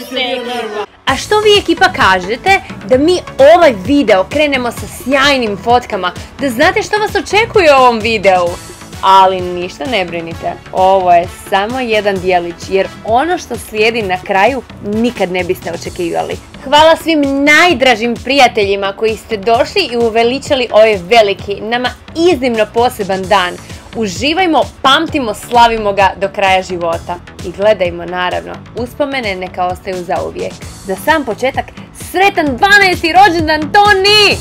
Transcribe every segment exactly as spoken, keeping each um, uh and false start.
ste ekipa. A što vi ekipa kažete da mi ovaj video krenemo sa sjajnim fotkama, da znate što vas očekuje u ovom videu? Ali ništa ne brinite, ovo je samo jedan dijelić jer ono što slijedi na kraju nikad ne biste očekivali. Hvala svim najdražim prijateljima koji ste došli i uveličali ovaj veliki, nama iznimno poseban dan. Uživajmo, pamtimo, slavimo ga do kraja života. I gledajmo naravno, uspomene neka ostaju zauvijek. Za sam početak, sretan dvanaesti rođendan Toni!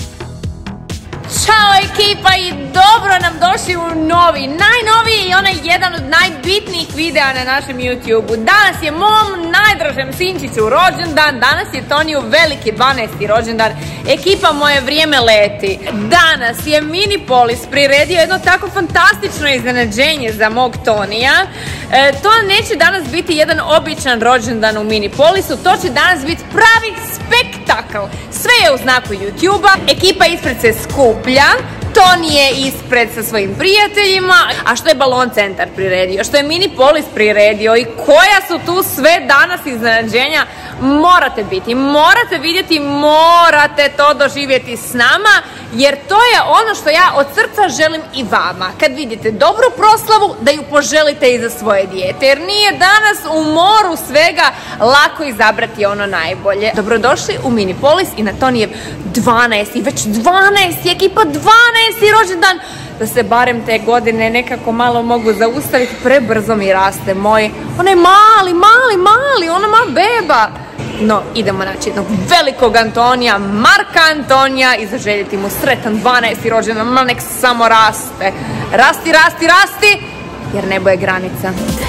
Ćao ekipa i dobro nam došli u novi, najnoviji i onaj jedan od najbitnijih videa na našem YouTube-u. Danas je mom najdražem sinčiću rođendan, danas je Toniju veliki dvanaesti rođendan. Ekipa, moje vrijeme leti. Danas je Minipolis priredio jedno tako fantastično iznenađenje za mog Tonija. E, to neće danas biti jedan običan rođendan u Minipolisu, to će danas biti pravi spektakl. Sve je u znaku YouTube-a, ekipa ispred se skuplja, Toni je ispred sa svojim prijateljima, a što je Balon Centar priredio, što je Minipolis priredio i koja su tu sve danas iznenađenja, morate biti, morate vidjeti, morate to doživjeti s nama, jer to je ono što ja od srca želim i vama. Kad vidite dobru proslavu, da ju poželite i za svoje dijete, jer nije danas u moru svega lako izabrati ono najbolje. Dobrodošli u Minipolis i na Tonijev dvanaesti, već dvanaesti, ekipa dvanaesti rođendan, da se barem te godine nekako malo mogu zaustaviti, prebrzo mi raste moj, onaj mali, mali, mali, ona ma beba. No, idemo naći jednog velikog Antonija, Marka Antonija, i zaželjeti mu sretan dvanaesti rođendan, ma nek samo raste. Rasti, rasti, rasti, jer nebo je granica.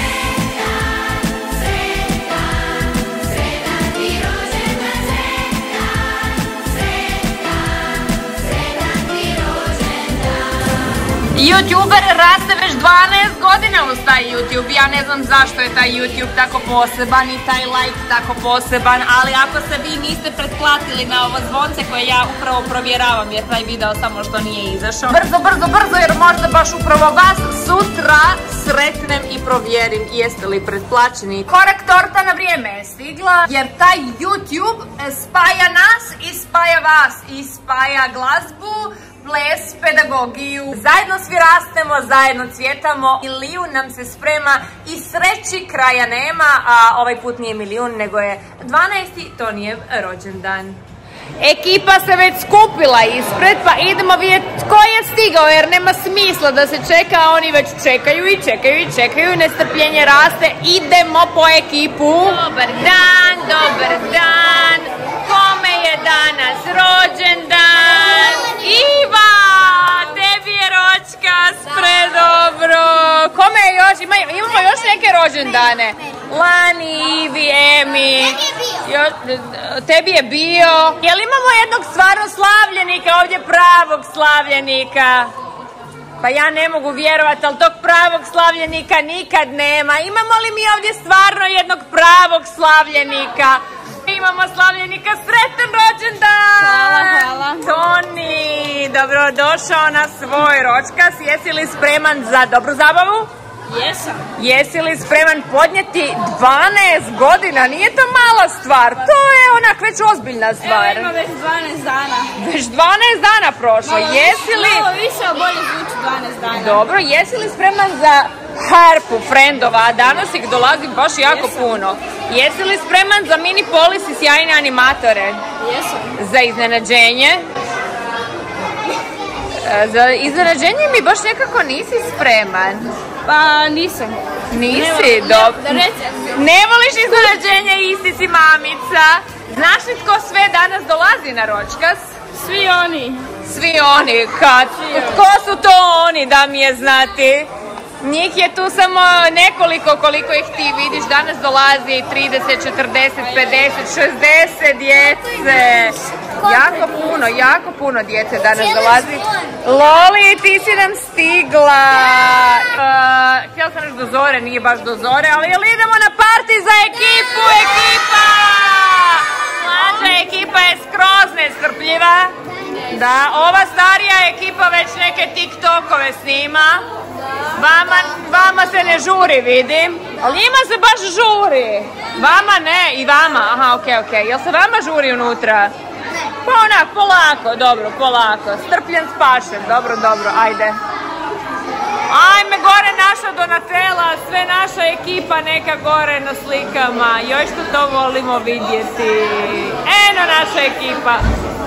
YouTuber raste već dvanaest godina uz taj YouTube. Ja ne znam zašto je taj YouTube tako poseban i taj like tako poseban, ali ako se vi niste pretplatili na ovo zvonce koje ja upravo provjeravam jer taj video samo što nije izašao. Brzo, brzo, brzo, jer možda baš upravo vas sutra sretnem i provjerim jeste li pretplaćeni. Korak torta na vrijeme je stigla jer taj YouTube spaja nas i spaja vas i spaja glazbu, ples, pedagogiju. Zajedno svi rastemo, zajedno cvjetamo. Milijun nam se sprema i sreći kraja nema, a ovaj put nije milijun, nego je dvanaesti Tonijev rođendan. Ekipa se već skupila ispred, pa idemo vidjeti tko je stigao, jer nema smisla da se čeka, a oni već čekaju i čekaju i čekaju, nestrpljenje raste. Idemo po ekipu. Dobar dan, dobar dan, kome je danas rođendan? Iva, tebi je ročkas, predobro. Kome je još? Ima, imamo još neke rođendane. Lani, Ivi, Emi. Jo, tebi je bio. Jel imamo jednog stvarno slavljenika, ovdje pravog slavljenika? Pa ja ne mogu vjerovati, ali tog pravog slavljenika nikad nema. Imamo li mi ovdje stvarno jednog pravog slavljenika? Imamo slavljenika, sretan rođendan! Hvala, hvala. Toni, dobrodošao na svoj ročkas. Jesi li spreman za dobru zabavu? Jesam. Jesi li spreman podnijeti dvanaest godina? Nije to mala stvar, to je onak već ozbiljna stvar. Evo ima već dvanaest dana. Već dvanaest dana prošlo, Malo jesi li... Malo više, a bolje zvuči dvanaest dana. Dobro, jesi li spreman za harpu frendova, a danas ih dolazi baš jako Jesam. puno. Jesi li spreman za Minipolis i sjajne animatore? Jesam. Za iznenađenje? Za iznenađenje mi baš nekako nisi spreman. Pa nisam. Nisi? Ne, Dobro. ne, reci. Ne voliš iznenađenje, isti si mamica. Znaš li tko sve danas dolazi na ročkas? Svi oni. Svi oni, kad? Tko su to oni, da mi je znati? Njih je tu samo nekoliko, koliko ih ti vidiš. Danas dolazi trideset, četrdeset, pedeset, šezdeset djece. Jako puno, jako puno djece danas dolazi. Loli, ti si nam stigla. Uh, htjela sam reći do zore, nije baš do zore, ali jel idemo na party za ekipu, ekipa? Mlađa ekipa je skroz nestrpljiva. Da, ova starija ekipa već neke tiktokove snima. Vama, vama se ne žuri, vidim. Ali njima se baš žuri. Vama ne, i vama. Aha, okej, okay, okej. Okay. Jel se vama žuri unutra? Pa onak, polako, dobro, polako. Strpljen spašen, dobro, dobro, ajde. Ajme, gore naša Donatella, sve naša ekipa neka gore na slikama. Joj što to volimo vidjeti. Eno naša ekipa.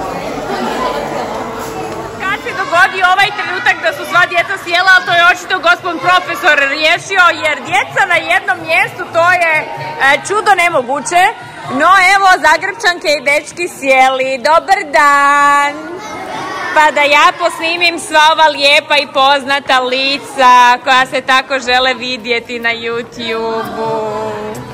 Kad se dogodi ovaj trenutak da su sva djeca sjela, ali to je očito gospodin profesor riješio, jer djeca na jednom mjestu, to je e, čudo nemoguće. No evo, Zagrepčanke i dečki sjeli. Dobar dan! Pa da ja posnimim sva ova lijepa i poznata lica koja se tako žele vidjeti na YouTube-u.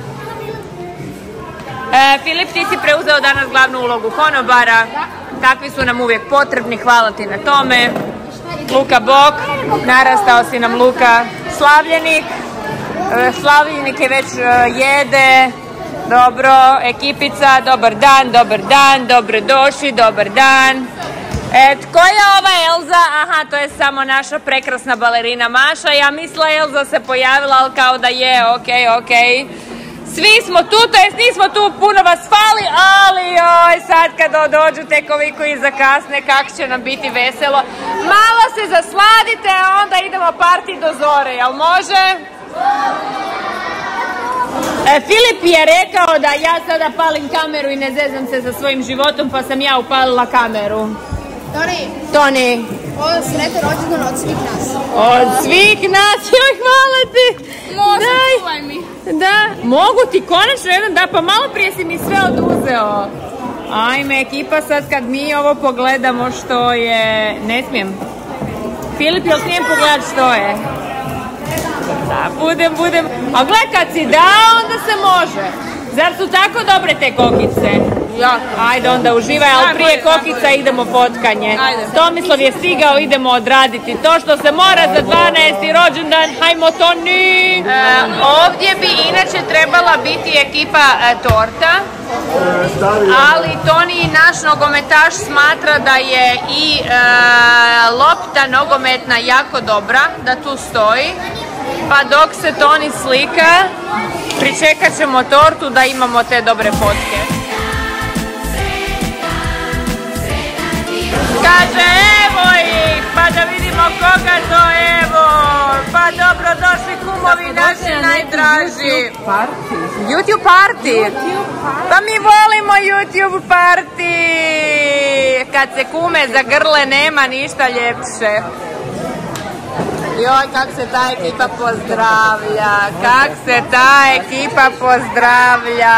E, Filip, ti si preuzeo danas glavnu ulogu konobara. Takvi su nam uvijek potrebni, hvala ti na tome. Luka Bok, narastao si nam Luka Slavljenik. E, Slavljenik je već e, jede. Dobro, ekipica, dobar dan, dobar dan, dobro došli, dobar dan. E, tko je ova Elza? Aha, to je samo naša prekrasna balerina Maša. Ja mislila Elza se pojavila, ali kao da je, okej, okay, okej. Okay. Svi smo tu, to jest nismo tu, puno vas fali, ali oj, sad kad dođu tek ovi koji zakasne, kako će nam biti veselo. Malo se zasladite, a onda idemo parti do zore, jel može? E, Filip je rekao da ja sada palim kameru i ne zezam se sa svojim životom, pa sam ja upalila kameru. Toni, Toni, ovo sretno rođendan od svih nas. Od svih nas, joj, hvala ti. Može, Daj. čuvaj mi. Da, mogu ti konačno jedan, da, pa malo prije si mi sve oduzeo. Ajme, ekipa, sad kad mi ovo pogledamo što je... Ne smijem. Filip, jel smijem pogledat što je? Da, budem, budem. A gledaj, kad si dao, onda se može. Zar su tako dobre te kokice? Jako. Ajde, onda uživaj, ali prije kokica idemo fotkanje. Ajde. Tomislav je stigao, idemo odraditi to što se mora za dvanaesti rođendan. Hajmo, Toni! E, ovdje bi inače trebala biti ekipa e, torta. Ali Toni, naš nogometaš, smatra da je i e, lopta nogometna jako dobra, da tu stoji. Pa dok se Toni slika, pričekat ćemo tortu da imamo te dobre fotke. Kaže, evo ih, pa da vidimo koga to, evo. Pa dobro došli kumovi naši najdraži. YouTube party. Pa mi volimo YouTube party. Kad se kume zagrle, nema ništa ljepše. Joj, kak se ta ekipa pozdravlja, kak se ta ekipa pozdravlja.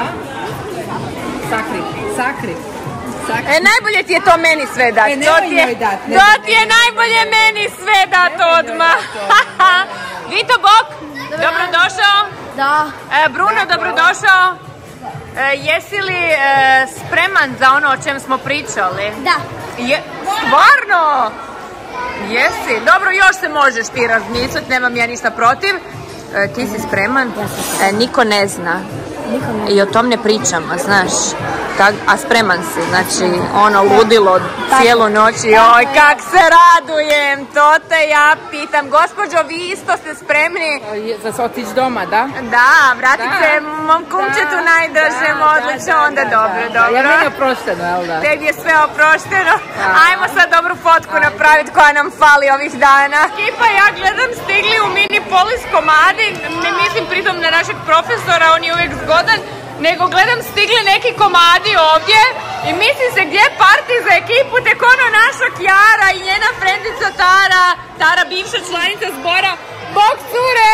Sakri, sakri. E, najbolje ti je to meni sve dat. E, to ti je, njoj dat, ne, to ne, ti je ne, najbolje ne, meni sve dat odmah. Vito Bok, dobrodošao. Da. E, Bruno, dobrodošao. E, jesi li e, spreman za ono o čem smo pričali? Da. Je, stvarno? Jesi. Dobro, još se možeš ti razmisliti, nemam ja ništa protiv. E, ti si spreman? E, niko ne zna. I o tom ne pričamo, znaš. Tak, a spreman si, znači ono ludilo cijelu noć i oj kak se radujem, to te ja pitam. Gospođo, vi isto ste spremni? Za se otići doma, da? Da, vratit Da. se mom kumčetu najdražem, Da, da, odlično, da, onda da, dobro, da, da. dobro. Ja, meni je oprošteno, jel da? Tebi je sve oprošteno. Ajmo sad dobru fotku napraviti koja nam fali ovih dana. Ekipa, ja gledam, stigli u mini polis komadi, ne mislim pritom na našeg profesora, on je uvijek zgodan, nego gledam stigli neki komadi ovdje i mislim se gdje je party za ekipu, tek ono naša Kjara i njena frendica Tara, Tara bivša članica zbora. Bog cure!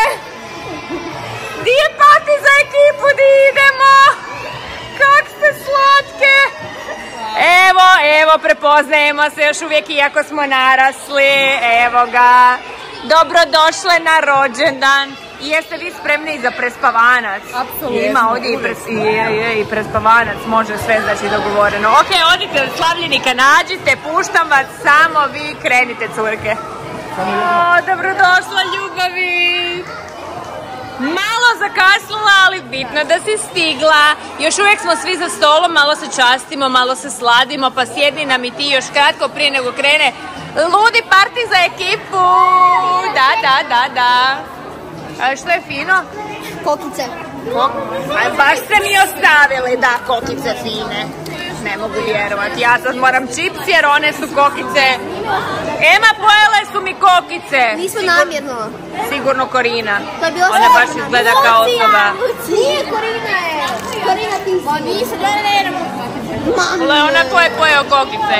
Di je party za ekipu, di idemo? Kak ste slatke! Evo, evo, prepoznajemo se još uvijek iako smo narasli, evo ga. Dobrodošle na rođendan. I jeste vi spremni za prespavanac? Apsolutno. Ima ovdje i, pres, i, i, i prespavanac, može sve, znači dogovoreno. Ok, odite od Slavljenika, nađite, puštam vas, samo vi krenite, curke. O, dobrodošla, ljubavi! Malo zakasnila, ali bitno da si stigla. Još uvijek smo svi za stolom, malo se častimo, malo se sladimo, pa sjedni nam i ti još kratko prije nego krene ludi party za ekipu. Da, da, da, da. A što je fino? Kokice. Aj, baš ste mi ostavili, da, kokice fine. Ne mogu vjerovati, ja sad moram čips jer one su kokice. Ema, pojele su mi kokice. Nismo namjerno. Sigurno Korina. To je bilo Ona baš izgleda kao osoba. Nije Korina je. Korina ti si. Ma nisam, ne, ne, ne. Ale ona ko je pojeo kokice?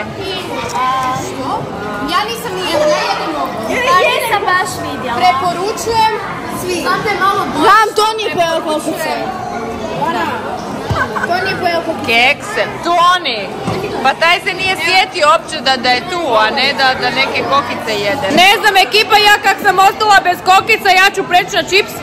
Ja nisam nijedna, ne jedemo. Ja jesam baš vidjela. Preporučujem svi. Znam, to nije pojeo kokice. To nije pojeo kokice. Kekse, Toni. Pa taj se nije sjetio uopće da, da je tu, a ne da, da neke kokice jede. Ne znam, ekipa, ja kak sam ostala bez kokica, ja ću preći na čips.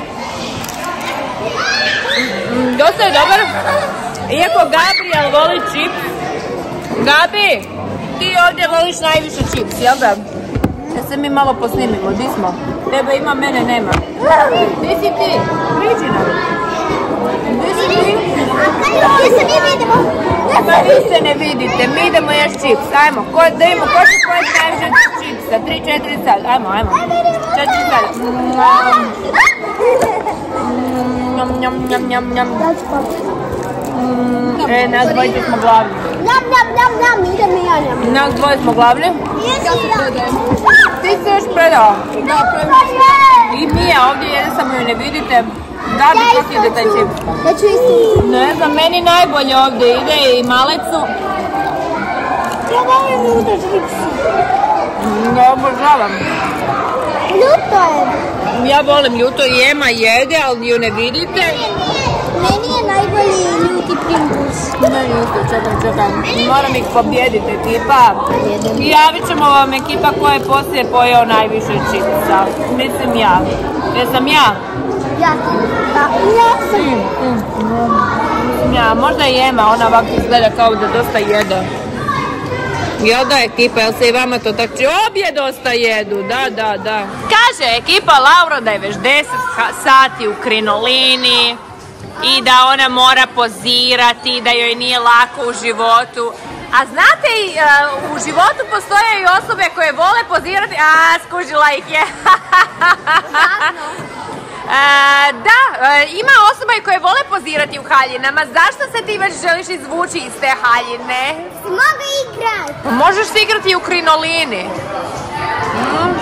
Mm, dosta je dobar. Iako Gabriel voli čips. Gabi, ti ovdje voliš najviše čips, jel da? Da se mi malo posnimimo, di smo? Tebe ima, mene nema. Di si ti? Priđi nam. Di si ti? Gdje se mi vidimo? Ma vi se ne vidite, mi idemo još čips, ajmo, ko, da imamo, ko će pojeti najviše čipsa, tri, četiri sad, ajmo, ajmo, četiri sad. Njam, njam, njam, njam, njam. E, nas dvojice smo glavni. Njam, njam, njam, njam, idem i ja njam. Nas dvoje smo glavni. Jesi ja. Ti se još predao. I Mija, ovdje jede, samo ju ne vidite. Gabi, kako ide taj čips? Ja ću isti. Ne znam, meni najbolje ovdje ide i malecu. Ja volim ljuto čipsi. Ja obožavam. Ljuto je. Ja volim ljuto i Ema jede, ali ju ne vidite. Meni je najbolji ljuti Pringles. Meni isto, čekaj, čekaj. Moram ih pobijediti, ekipa. I javit ćemo vam ekipa koja je poslije pojeo najviše čipsa. Mislim ja. Jesam ja? Ja. Da, ja sam. Ja, možda i Ema, ona ovako izgleda kao da dosta jede. Jel da ekipa, jel se i vama to tako će? Obje dosta jedu, da, da, da. Kaže ekipa Lauro da je već deset sati u krinolini i da ona mora pozirati, da joj nije lako u životu. A znate, uh, u životu postoje i osobe koje vole pozirati, a skužila ih je. Uh, da, uh, ima osoba koje vole pozirati u haljinama. Zašto se ti već želiš izvući iz te haljine? Mogu igrati. Možeš se igrati u krinolini. Mm. Uh,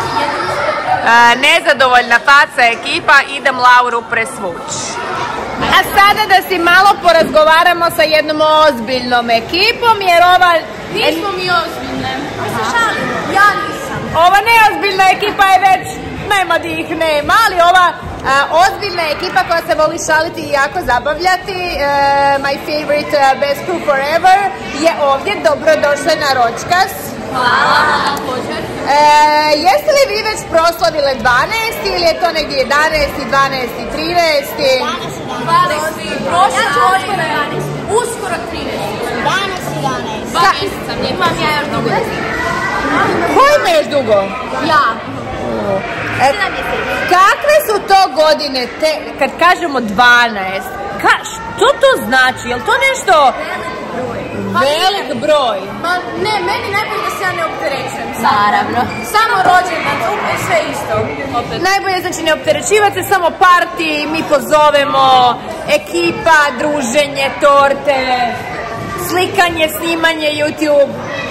nezadovoljna faca ekipa, idem Lauru presvući. A sada da si malo porazgovaramo sa jednom ozbiljnom ekipom, jer ova... Nismo mi ozbiljne. Ja nisam. Ova neozbiljna ekipa je već... Nema di ih nema, ali ova a, ozbiljna ekipa koja se voli šaliti i jako zabavljati, uh, my favorite uh, best crew forever, je ovdje. Dobrodošle na Ročkas. Hvala, također. E, jeste li vi već proslavile dvanaesti ili je to negdje jedanaesti, dvanaesti, trinaesti? dvanaesti. Prošle godine, uskoro trinaesti. Danas i danas. Dva mjeseca, imam ja još dugo. Ko ima još dugo? Ja. E, kakve su to godine, te, kad kažemo dvanaest, ka, što to znači? Je li to nešto velik broj? Ma ne, meni najbolje da se ja ne opterećujem. Naravno. Samo rođendan, opet sve isto. Opet. Najbolje znači ne opterećivati se, samo party, mi pozovemo, ekipa, druženje, torte, slikanje, snimanje, YouTube.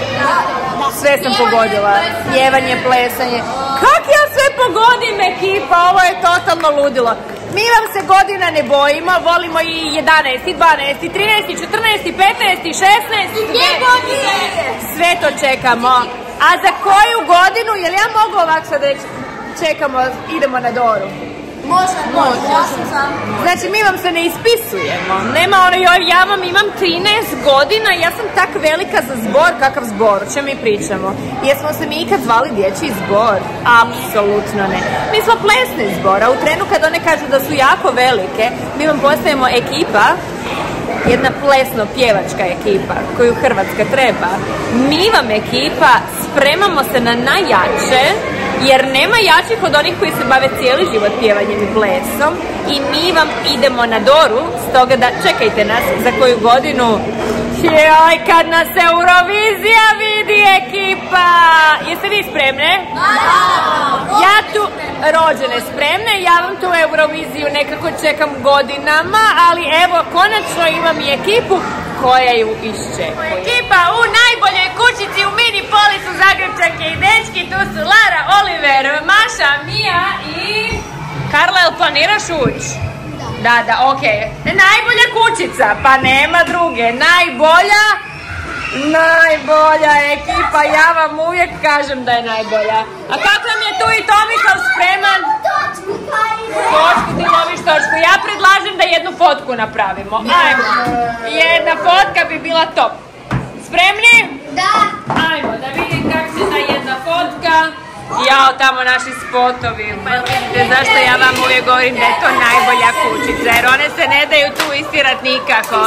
Sve sam pogodila. Pjevanje, plesanje. Kak ja sve pogodim ekipa? Ovo je totalno ludilo. Mi vam se godina ne bojimo, volimo i jedanaesti, dvanaesti, trinaesti, četrnaesti, petnaesti, šesnaesti. Gdje godine? Sve to čekamo. A za koju godinu, jel ja mogu ovako sad reći, čekamo, idemo na Doru? Može, može. Ja sam. Znači mi vam se ne ispisujemo. Nema ono, joj, ja vam imam trinaest godina i ja sam tak velika za zbor. Kakav zbor? O čem mi pričamo? Jesmo se mi ikad zvali dječji zbor? Apsolutno ne. Mi smo plesni zbor, a u trenu kad one kažu da su jako velike, mi vam postajemo ekipa, jedna plesno-pjevačka ekipa koju Hrvatska treba. Mi vam ekipa spremamo se na najjače, jer nema jačih od onih koji se bave cijeli život pjevanjem i plesom, i mi vam idemo na Doru, stoga da čekajte nas za koju godinu, Joj, kad nas Eurovizija vidi ekipa! Jeste vi spremne? Ja tu, rođene spremne, ja vam tu Euroviziju nekako čekam godinama, ali evo, konačno imam i ekipu koja ju iščekuje. Ekipa u najboljoj kućici u mini polisu Zagrebčanke i dečki, tu su Lara, Oliver, Maša, Mija i... Karla, jel planiraš ući? Da, da, okej. Najbolja kućica, pa nema druge. Najbolja, najbolja ekipa, ja vam uvijek kažem da je najbolja. A kako nam je tu i Tomislav spreman? Točku, ti loviš točku. Ja predlažem da jednu fotku napravimo. Ajmo. Jedna fotka bi bila top. Spremni? Da. Ajmo, da vidim kako će ta jedna fotka. Jao, tamo naši spotovi. Vidite zašto ja vam uvijek govorim da je to najbolja kućica, jer one se ne daju tu istirat nikako.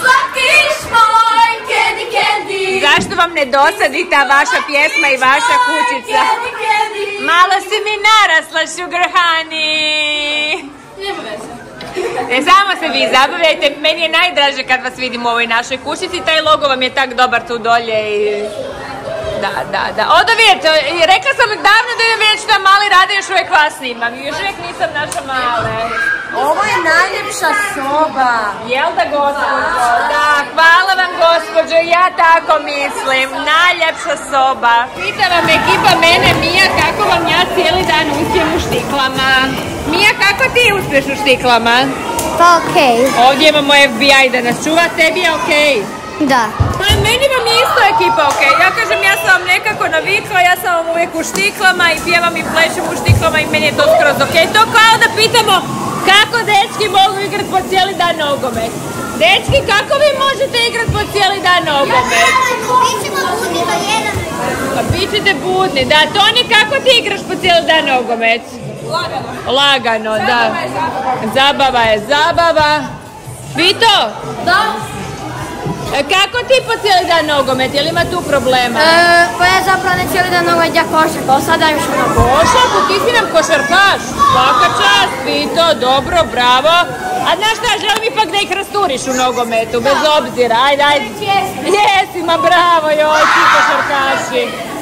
Zašto vam ne dosadi ta vaša pjesma i vaša kućica? Malo si mi narasla, Sugar Honey. Ne, samo se vi zabavljajte, meni je najdraže kad vas vidim u ovoj našoj kućici, taj logo vam je tak dobar tu dolje i... Da, da, da. Odo vidjeti, rekla sam davno da idem vidjeti šta Mali rade, još uvijek vas snimam. Još uvijek nisam naša Male. Ovo je najljepša soba. Jel da, gospođo? Da, hvala vam, gospođo, ja tako mislim. Najljepša soba. Pita vam ekipa mene, Mija, kako vam ja cijeli dan uspijem u štiklama. Mija, kako ti uspješ u štiklama? Pa okej. Ovdje imamo F B I da nas čuva, tebi je okej? Da. Pa meni vam je isto ekipa okej. Ja kažem, ja sam vam nekako navikla, ja sam vam uvijek u štiklama i pjevam i plešem u štiklama i meni je to skroz okej. To kao da pitamo kako dečki mogu igrat po cijeli dan nogomet. Dečki, kako vi možete igrat po cijeli dan nogomet? Bićemo budni do jedan. Pa bit ćete budni, da. Toni, kako ti igraš po cijeli dan nogomet? Lagano. Lagano, da. Zabava je zabava. Vito? Da. Kako ti po cijeli dan nogomet? Je li ima tu problema? E, pa ja zapravo ne cijeli dan nogomet, ja košarka, pa sada još ono. Košarku? Ti si nam košarkaš? Svaka čast, Vito, dobro, bravo. A znaš šta, želim ipak da ih rasturiš u nogometu, bez obzira, ajde, ajde. Jesi, ma bravo, joj, ti košarkaši.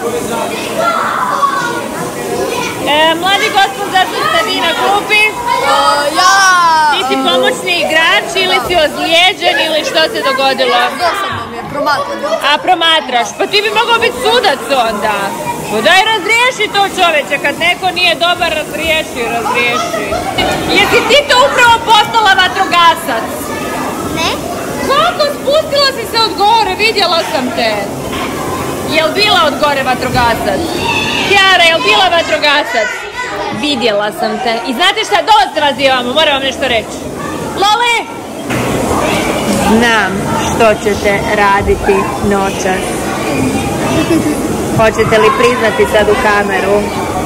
E, mladi gospod, zašto ste vi na klupi? Ja! Ti si pomoćni igrač ili si ozlijeđen ili što se dogodilo? Dosadno mi je, promatram. A promatraš, pa ti bi mogao biti sudac onda. Pa daj razriješi to, čoveče, kad neko nije dobar, razriješi, razriješi. Jesi ti to upravo postala vatrogasac? Ne? Kako? Spustila si se od gore, vidjela sam te. Jel bila od gore vatrogasac? Kjara, jel bila vatrogasac? Vidjela sam te. I znate šta, dosta vas imamo, moram vam nešto reći. Loli! Znam što ćete raditi noćas. Hoćete li priznati sad u kameru?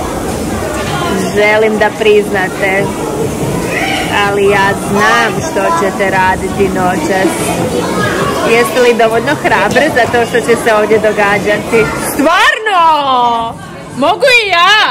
Želim da priznate. Ali ja znam što ćete raditi noćas. Jeste li dovoljno hrabre za to što će se ovdje događati? Stvarno! Mogu i ja!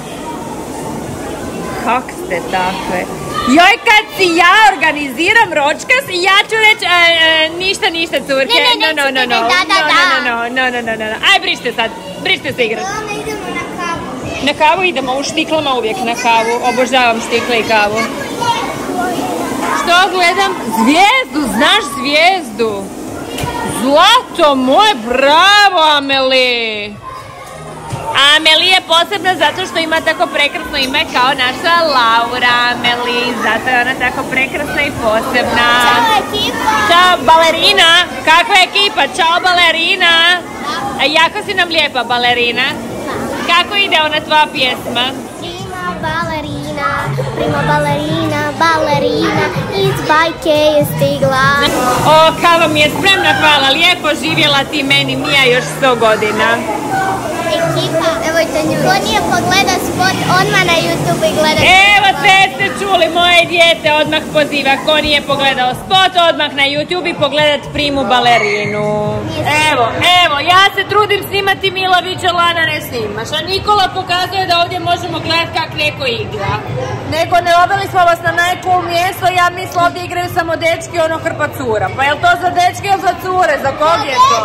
Kak ste takve? Joj, kad si ja organiziram ročkas, ja ću reći, e, e, ništa, ništa, curke. Ne, ne, no, no, no, no, da, da, da. no, no, no, no, no, no, no. Aj, brište sad, brište se igrat. Onda idemo na kavu. Na kavu idemo, u štiklama uvijek na kavu. Obožavam štikle i kavu. Što gledam? Zvijezdu, znaš zvijezdu? Zlato moje, bravo Ameli! Ameli je posebna zato što ima tako prekrasno ime kao naša Laura Ameli. Zato je ona tako prekrasna i posebna. Ćao ekipa! Ćao balerina! Kakva je ekipa? Ćao balerina! A jako si nam lijepa balerina. Kako ide ona tvoja pjesma? Prima balerina, prima balerina, balerina, iz bajke je stigla. O, kava mi je spremna, hvala, lijepo živjela ti meni, Mija, još sto godina. ekipa, ko nije pogledao spot, odmah na YouTube i gleda. Evo, sve ste čuli, moje dijete odmah poziva. Ko nije pogledao spot, odmah na YouTube i pogledat Primu balerinu. Evo, evo, ja se trudim snimati Milovića, Lana ne snimaš. A Nikola pokazuje da ovdje možemo gledat kak neko igra. Nego ne obeli smo vas na najcool mjesto, ja mislim ovdje igraju samo dečki, ono hrpa cura. Pa jel to za dečke ili za cure? Za kog je to?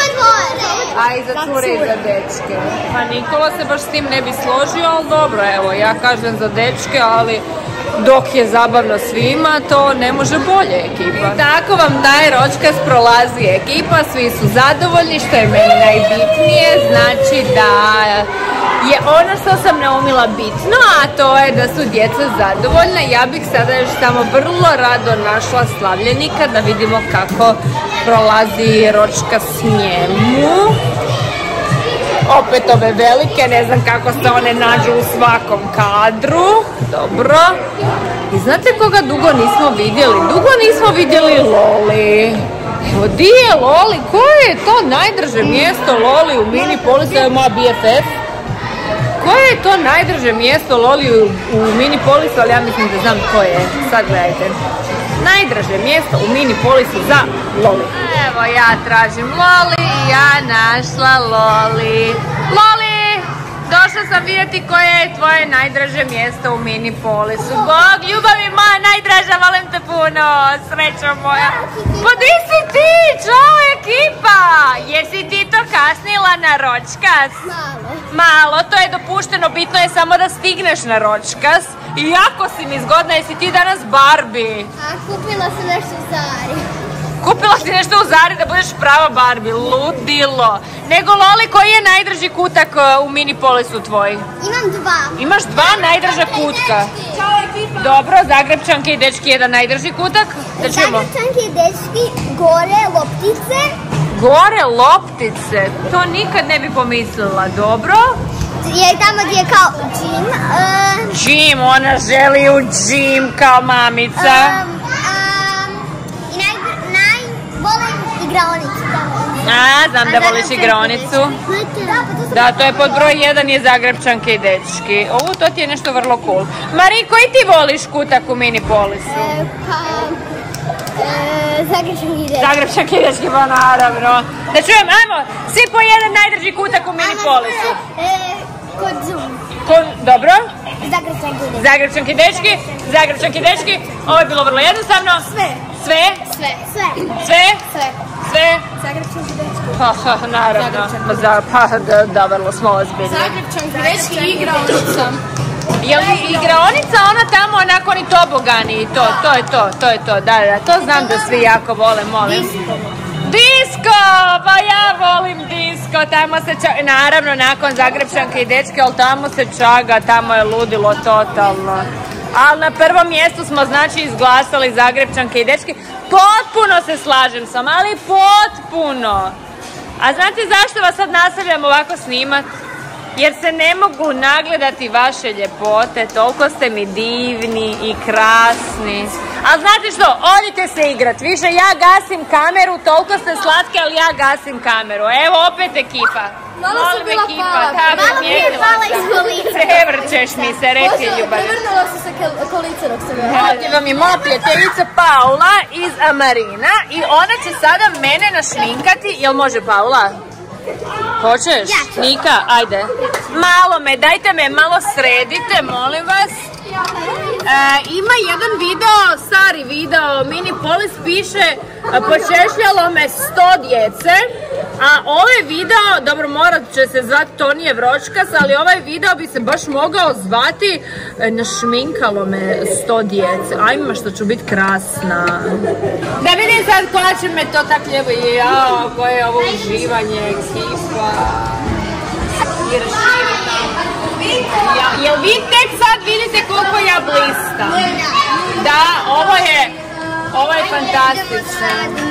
A i za cure i za dečke. Pa Nikola se baš s tim ne bi složio, ali dobro, evo, ja kažem za dečke, ali dok je zabavno svima, to ne može bolje ekipa. I tako vam taj ročkas prolazi ekipa, svi su zadovoljni, što je meni najbitnije, znači da je ono što sam naumila bitno, a to je da su djeca zadovoljna. Ja bih sada još tamo vrlo rado našla slavljenika da vidimo kako prolazi ročkas s njemu. Opet ove velike, ne znam kako se one nađu u svakom kadru. Dobro. I znate koga dugo nismo vidjeli? Dugo nismo vidjeli Loli. Evo, di je Loli? Koje je to najdrže mjesto Loli u Mini Polisu? Evo moja B F F. Koje je to najdrže mjesto Loli u, u Mini Polisu? Ali ja mislim da znam koje je. Sad gledajte. Najdraže mjesto u Mini Polisu za Loli. Evo, ja tražim Loli i ja našla Loli. Loli! Došla sam vidjeti koje je tvoje najdraže mjesto u Mini Polisu. Bog, ljubavi moja najdraža, volim te puno. Srećo moja. Pa di si ti? Čao ekipa! Jesi ti to kasnila na ročkas? Malo. Malo, to je dopušteno, bitno je samo da stigneš na ročkas. I jako si mi zgodna, jesi ti danas Barbie? A kupila sam nešto u Zari. Kupila si nešto u Zari da budeš prava Barbie, ludilo. Nego Loli, koji je najdrži kutak u Mini Polisu tvoj? Imam dva. Imaš dva najdrža kutka. Dobro, Zagrebčanke i dečki jedan najdrži kutak. Da čujemo. Zagrebčanke i dečki, gore loptice. Gore loptice, to nikad ne bi pomislila, dobro? Je tamo gdje je kao gym. Uh, Gym, ona želi u gym kao mamica. um, um, I naj, naj, volim igraonicu. A, znam da voliš igraonicu. Da, to je pod broj jedan je Zagrebčanke i dečki. Ovo, to ti je nešto vrlo cool. Mari, koji ti voliš kutak u Mini Polisu? E, pa, e, Zagrebčanke i dečki. Zagrebčanke i dečki, pa naravno. Da čujem, ajmo, svi po jedan najdrži kutak u Mini Polisu. E, kod Zoom. Ko- Dobro? Zagrebčanke i dečki. Zagrebčanke i dečki, Zagrebčanke i dečki. Ovo je bilo vrlo jednostavno. Sve. Sve? Sve. Sve. Sve? Sve. Sve? Zagrebčanke i dečki. Pa, ha, naravno. Ma za- Pa, da, da, vrlo smo ozbiljni. Zagrebčanke i dečki i igraonica. Je li igraonica ona tamo, onako oni tobogani i to, to je to, to je to, da, da, to znam da svi jako vole, molim. Disko, pa ja volim disko, tamo se čaga, naravno nakon Zagrebčanke i dečke, ali tamo se čaga, tamo je ludilo totalno. Ali na prvom mjestu smo znači izglasali Zagrebčanke i dečke, potpuno se slažem sam, ali potpuno. A znate zašto vas sad nastavljam ovako snimat? Jer se ne mogu nagledati vaše ljepote, toliko ste mi divni i krasni. Ali znate što, odite se igrat, više ja gasim kameru, toliko ste slatke, ali ja gasim kameru. Evo opet ekipa. Malo sam Molim bila ekipa, pala. da, Malo prije promijenila pala sam. iz kolica. Prevrćeš mi se, reci ljubav. Prevrnula sam se kolica dok sam ja. Ovdje vam je moja prijateljica Paula iz Amarina i ona će sada mene našminkati. Jel može Paula? Hoćeš? Nika, ajde. Malo me, dajte me malo sredite, molim vas. E, ima jedan video, stari video, Mini Polis piše počešljalo me sto djece, a ovaj video, dobro morat će se zvati Tonijev ročkas, ali ovaj video bi se baš mogao zvati e, našminkalo me sto djece. Ajme što ću biti krasna. Da vidim sad koja će me to tak lijepo, jao, koje je ovo uživanje, ekipa. I raširiti. Ja, jel vi tek sad vidite koliko ja blistam? Da, ovo je, ovo je fantastično.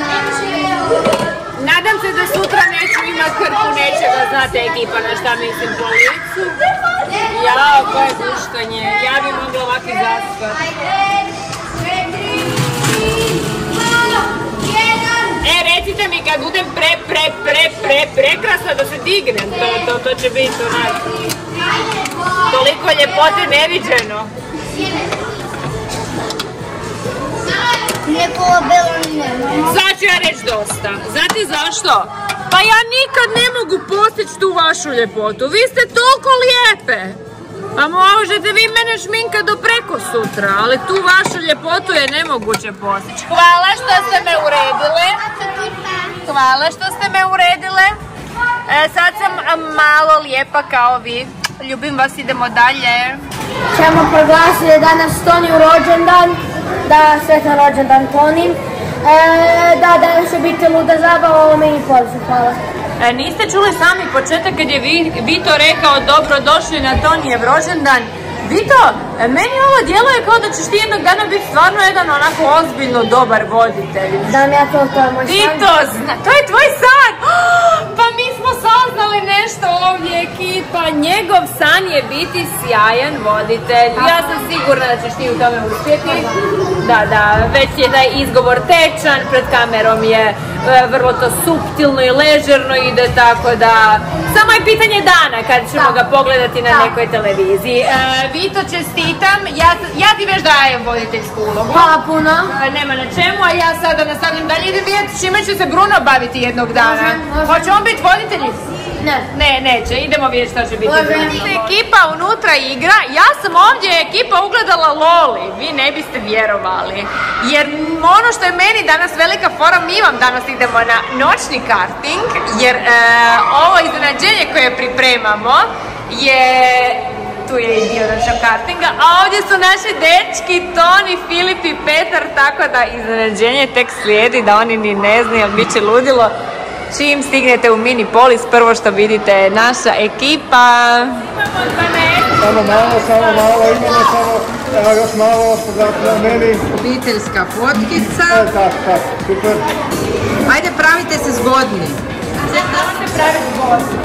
Nadam se da sutra neću imat krpu nečega, znate ekipa na šta mislim po licu. Jao, koje guštanje, ja bi mogla ovako zaspat. E, recite mi kad budem pre, pre, pre, pre, prekrasna da se dignem, to, to, to će biti onak. Toliko ljepote neviđeno. Sad ću ja reći dosta. Znate zašto? Pa ja nikad ne mogu postići tu vašu ljepotu. Vi ste toliko lijepe. Pa možete vi mene šminka do preko sutra, ali tu vašu ljepotu je nemoguće postići. Hvala što ste me uredile. Hvala što ste me uredile. E, sad sam malo lijepa kao vi. Ljubim vas, idemo dalje. Ćemo proglasiti da je danas Toniju rođendan. Da, sretan rođendan Toni. E, da, danas će biti luda zabava, ovo mini policu, hvala. E, niste čuli sami početak kad je Vito rekao dobrodošli na Tonijev rođendan? Vito, meni ovo djeluje kao da ćeš ti jednog dana biti stvarno jedan onako ozbiljno dobar voditelj. Znam ja to, to je moj san. Vito, to je tvoj san! Pa mi smo saznali nešto ovdje, ekipa. Njegov san je biti sjajan voditelj. Ja sam sigurna da ćeš ti u tome uspjeti. Da, da, već je taj izgovor tečan, pred kamerom je vrlo to suptilno i ležerno ide, tako da samo je pitanje dana kad ćemo ga pogledati na nekoj televiziji. E, Vito, čestitam, ja, ja ti već dajem voditeljsku ulogu. Hvala puno. E, nema na čemu, a ja sada nastavljam dalje, idem vidjeti čime će se Bruno baviti jednog dana. Može, može. Hoće on biti voditelj? Ne. Ne, neće, idemo vidjeti što će biti. Ekipa unutra igra, ja sam ovdje ekipa ugledala Loli, vi ne biste vjerovali. Jer ono što je meni danas velika fora, mi vam danas idemo na noćni karting, jer e, ovo iznenađenje koje pripremamo je, tu je i dio noćnog kartinga, a ovdje su naši dečki Toni, Filip i Petar, tako da iznenađenje tek slijedi, da oni ni ne znaju, ali bit će ludilo. Čim stignete u mini polis, prvo što vidite je naša ekipa. Samo malo, samo malo, imamo samo, evo još malo, za meni. Obiteljska fotkica. E, tak, tak, super. Ajde, pravite se zgodni. Možete praviti zgodni.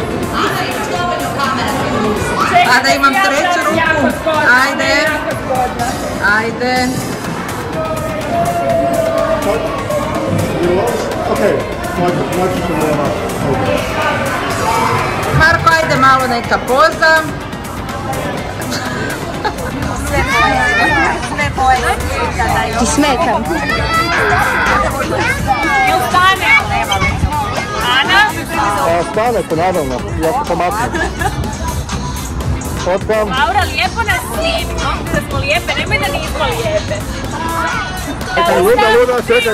A da imam treću ruku. Ajde. Ajde. Okej, moći ćemo nema. Marko, ajde malo neka poza. Sve boje. Ti smetam. Jel stane? Ana? Stanete, naravno, ja se pomaknem. Otkam. Laura, lijepo nas snimi, da smo lijepe, nemoj da nismo lijepe. Luda, luda, čekaj.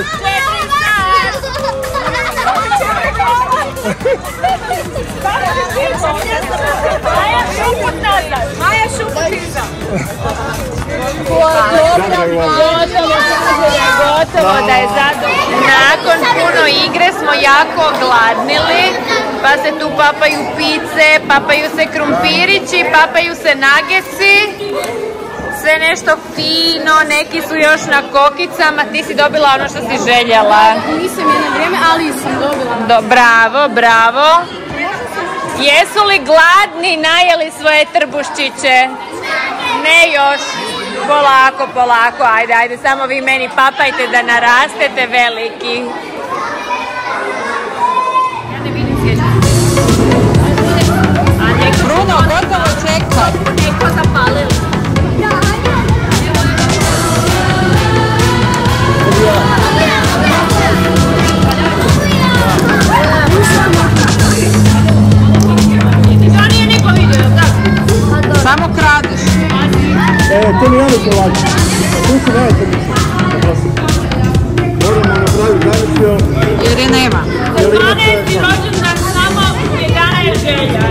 Maja šuput nazad, Maja šuput iza. Gotovo da je zadovoljno. Nakon puno igre smo jako gladnili, pa se tu papaju pice, papaju se krumpirići, papaju se nageci. Sve nešto fino, neki su još na kokicama, ti si dobila ono što si željela. Nisam jedno vrijeme, ali sam dobila. Do, bravo, bravo. Jesu li gladni, najeli svoje trbuščiće? Ne još. Polako, polako, ajde, ajde, samo vi meni papajte da narastete veliki. Ja ne vidim sjećati. Bruno, gotovo čekaj. Neko zapalili. To nije niko vidio, tako? Samo kradeš. E, to mi jako lađe. Tu se neće biti. Moramo napraviti granicu. Jer je nema. dvanaesti rođendan samo jedanaest želja.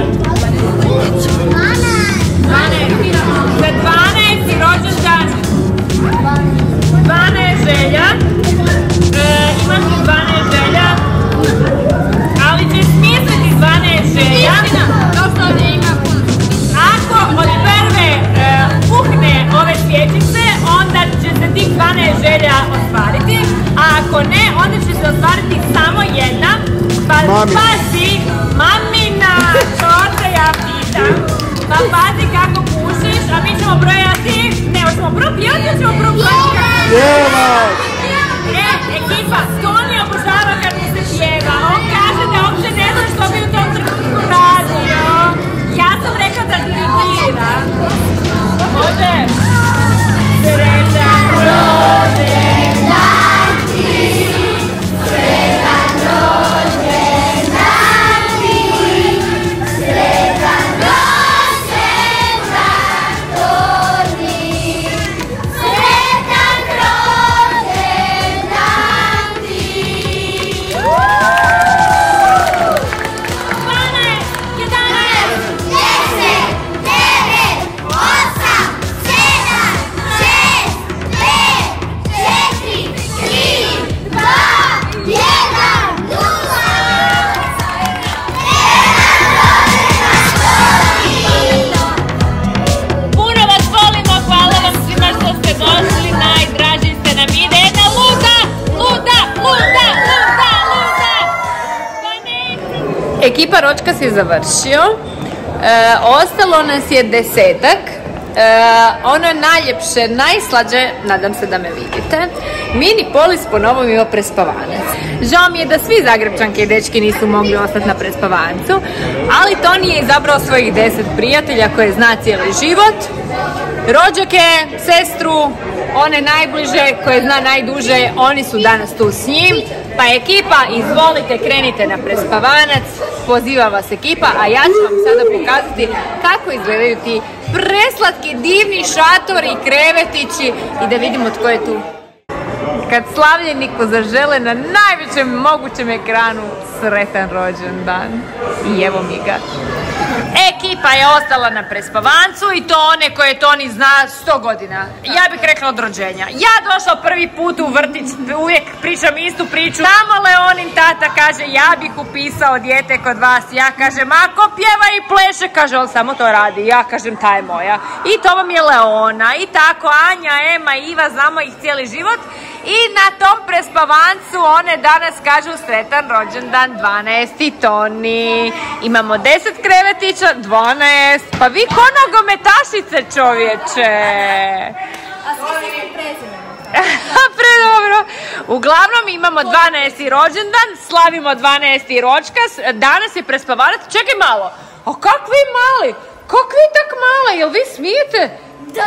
Za dvanaesti rođendan dvanaest želja. E, imaš li dvanaest želja? Ali ćeš smisliti dvanaest želja. Ako od prve e, puhne ove svječice, onda će se tih dvanaest želja ostvariti. A ako ne, onda će se ostvariti samo jedna. Pa Mami. pazi, mamina, to te ja pitam. Pa pazi kako pušiš, a mi ćemo brojati. Ne, hoćemo prvo pijati, hoćemo prvo brojati. Jeva! E, ekipa, Toni obožava kad mi se pjeva. On kaže da uopće ne zna što bi u tom trenutku radio. Ekipa Ročka si završio. E, ostalo nas je desetak. E, ono najljepše, najslađe, nadam se da me vidite, Mini Polis po novom ima prespavanac. Žao mi je da svi Zagrebčanke i dečki nisu mogli ostati na prespavancu, ali Toni je izabrao svojih deset prijatelja koje zna cijeli život, rođake, sestru, one najbliže koje zna najduže, oni su danas tu s njim. Pa ekipa, izvolite, krenite na prespavanac, poziva vas ekipa, a ja ću vam sada pokazati kako izgledaju ti preslatki, divni šatori i krevetići i da vidimo tko je tu. Kad slavljeniku zažele na najvećem mogućem ekranu sretan rođendan. I evo mi ga. Ekipa je ostala na prespavancu i to one koje Toni zna sto godina. Ja bih rekla od rođenja. Ja došla prvi put u vrtić, uvijek pričam istu priču. Tamo Leonin tata kaže ja bih upisao dijete kod vas. Ja kažem ako pjeva i pleše, kaže on samo to radi. Ja kažem ta je moja. I to vam je Leona. I tako Anja, Ema, Iva, znamo ih cijeli život. I na tom prespavancu one danas kažu sretan rođendan dvanaesti Toni. Imamo deset krevetića, dvanaest. Pa vi ko nogometašice, čovječe. A svi si prezimenom. Predobro. Uglavnom imamo dvanaesti rođendan, slavimo dvanaesti ročkas. Danas je prespavanac. Čekaj malo. A kak vi mali? Kak vi tak mala? Jel vi smijete? Da.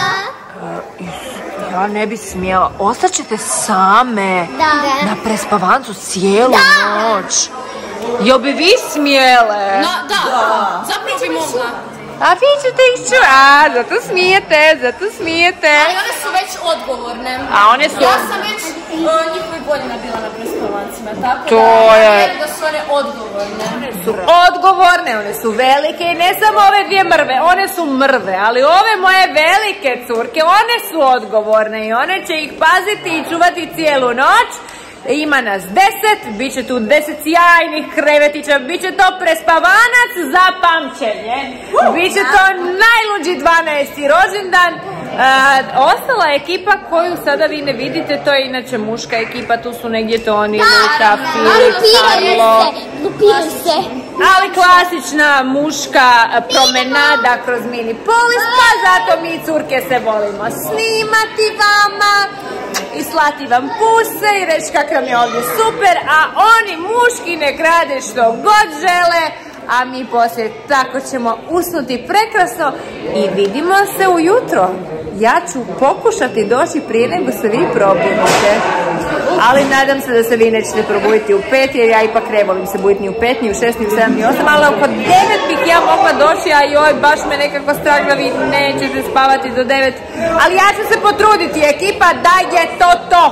Ja ne bi smjela. Ostaćete same Da. na prespavancu cijelu noć. Jel bi vi smjele? Da, zapravo bi mogla. A vi ćete ih ču... A, zato smijete, zato smijete. Ali one su već odgovorne. A one su... Ja sam već uh, njihovih godina bila na prespavancima, tako To da je- vjerujem da su one odgovorne. su odgovorne, one su velike i ne samo ove dvije mrve, one su mrve, ali ove moje velike curke, one su odgovorne i one će ih paziti i čuvati cijelu noć. Ima nas deset, bit će tu deset sjajnih krevetića, bit će to prespavanac za pamćenje, bit će to najluđi dvanaesti rođendan. A, ostala ekipa koju sada vi ne vidite, to je inače muška ekipa, tu su negdje Toni, Luka, Filip, Karlo. Lupiraju se. Ali klasična muška promenada kroz Mini Polis, pa zato mi curke se volimo snimati vama i slati vam puse i reći kakav je ovdje super, a oni muški nek rade što god žele, a mi poslije tako ćemo usnuti prekrasno i vidimo se ujutro. Ja ću pokušati doći prije nego se vi probudite, ali nadam se da se vi nećete probuditi u pet, jer ja ipak ne volim se buditi ni u pet, ni u šest, ni u sedam, ni u osam, ali oko devet bih ja mogla doći, a joj, baš me nekako strah da vi nećete spavati do devet, ali ja ću se potruditi, ekipa, da je to to.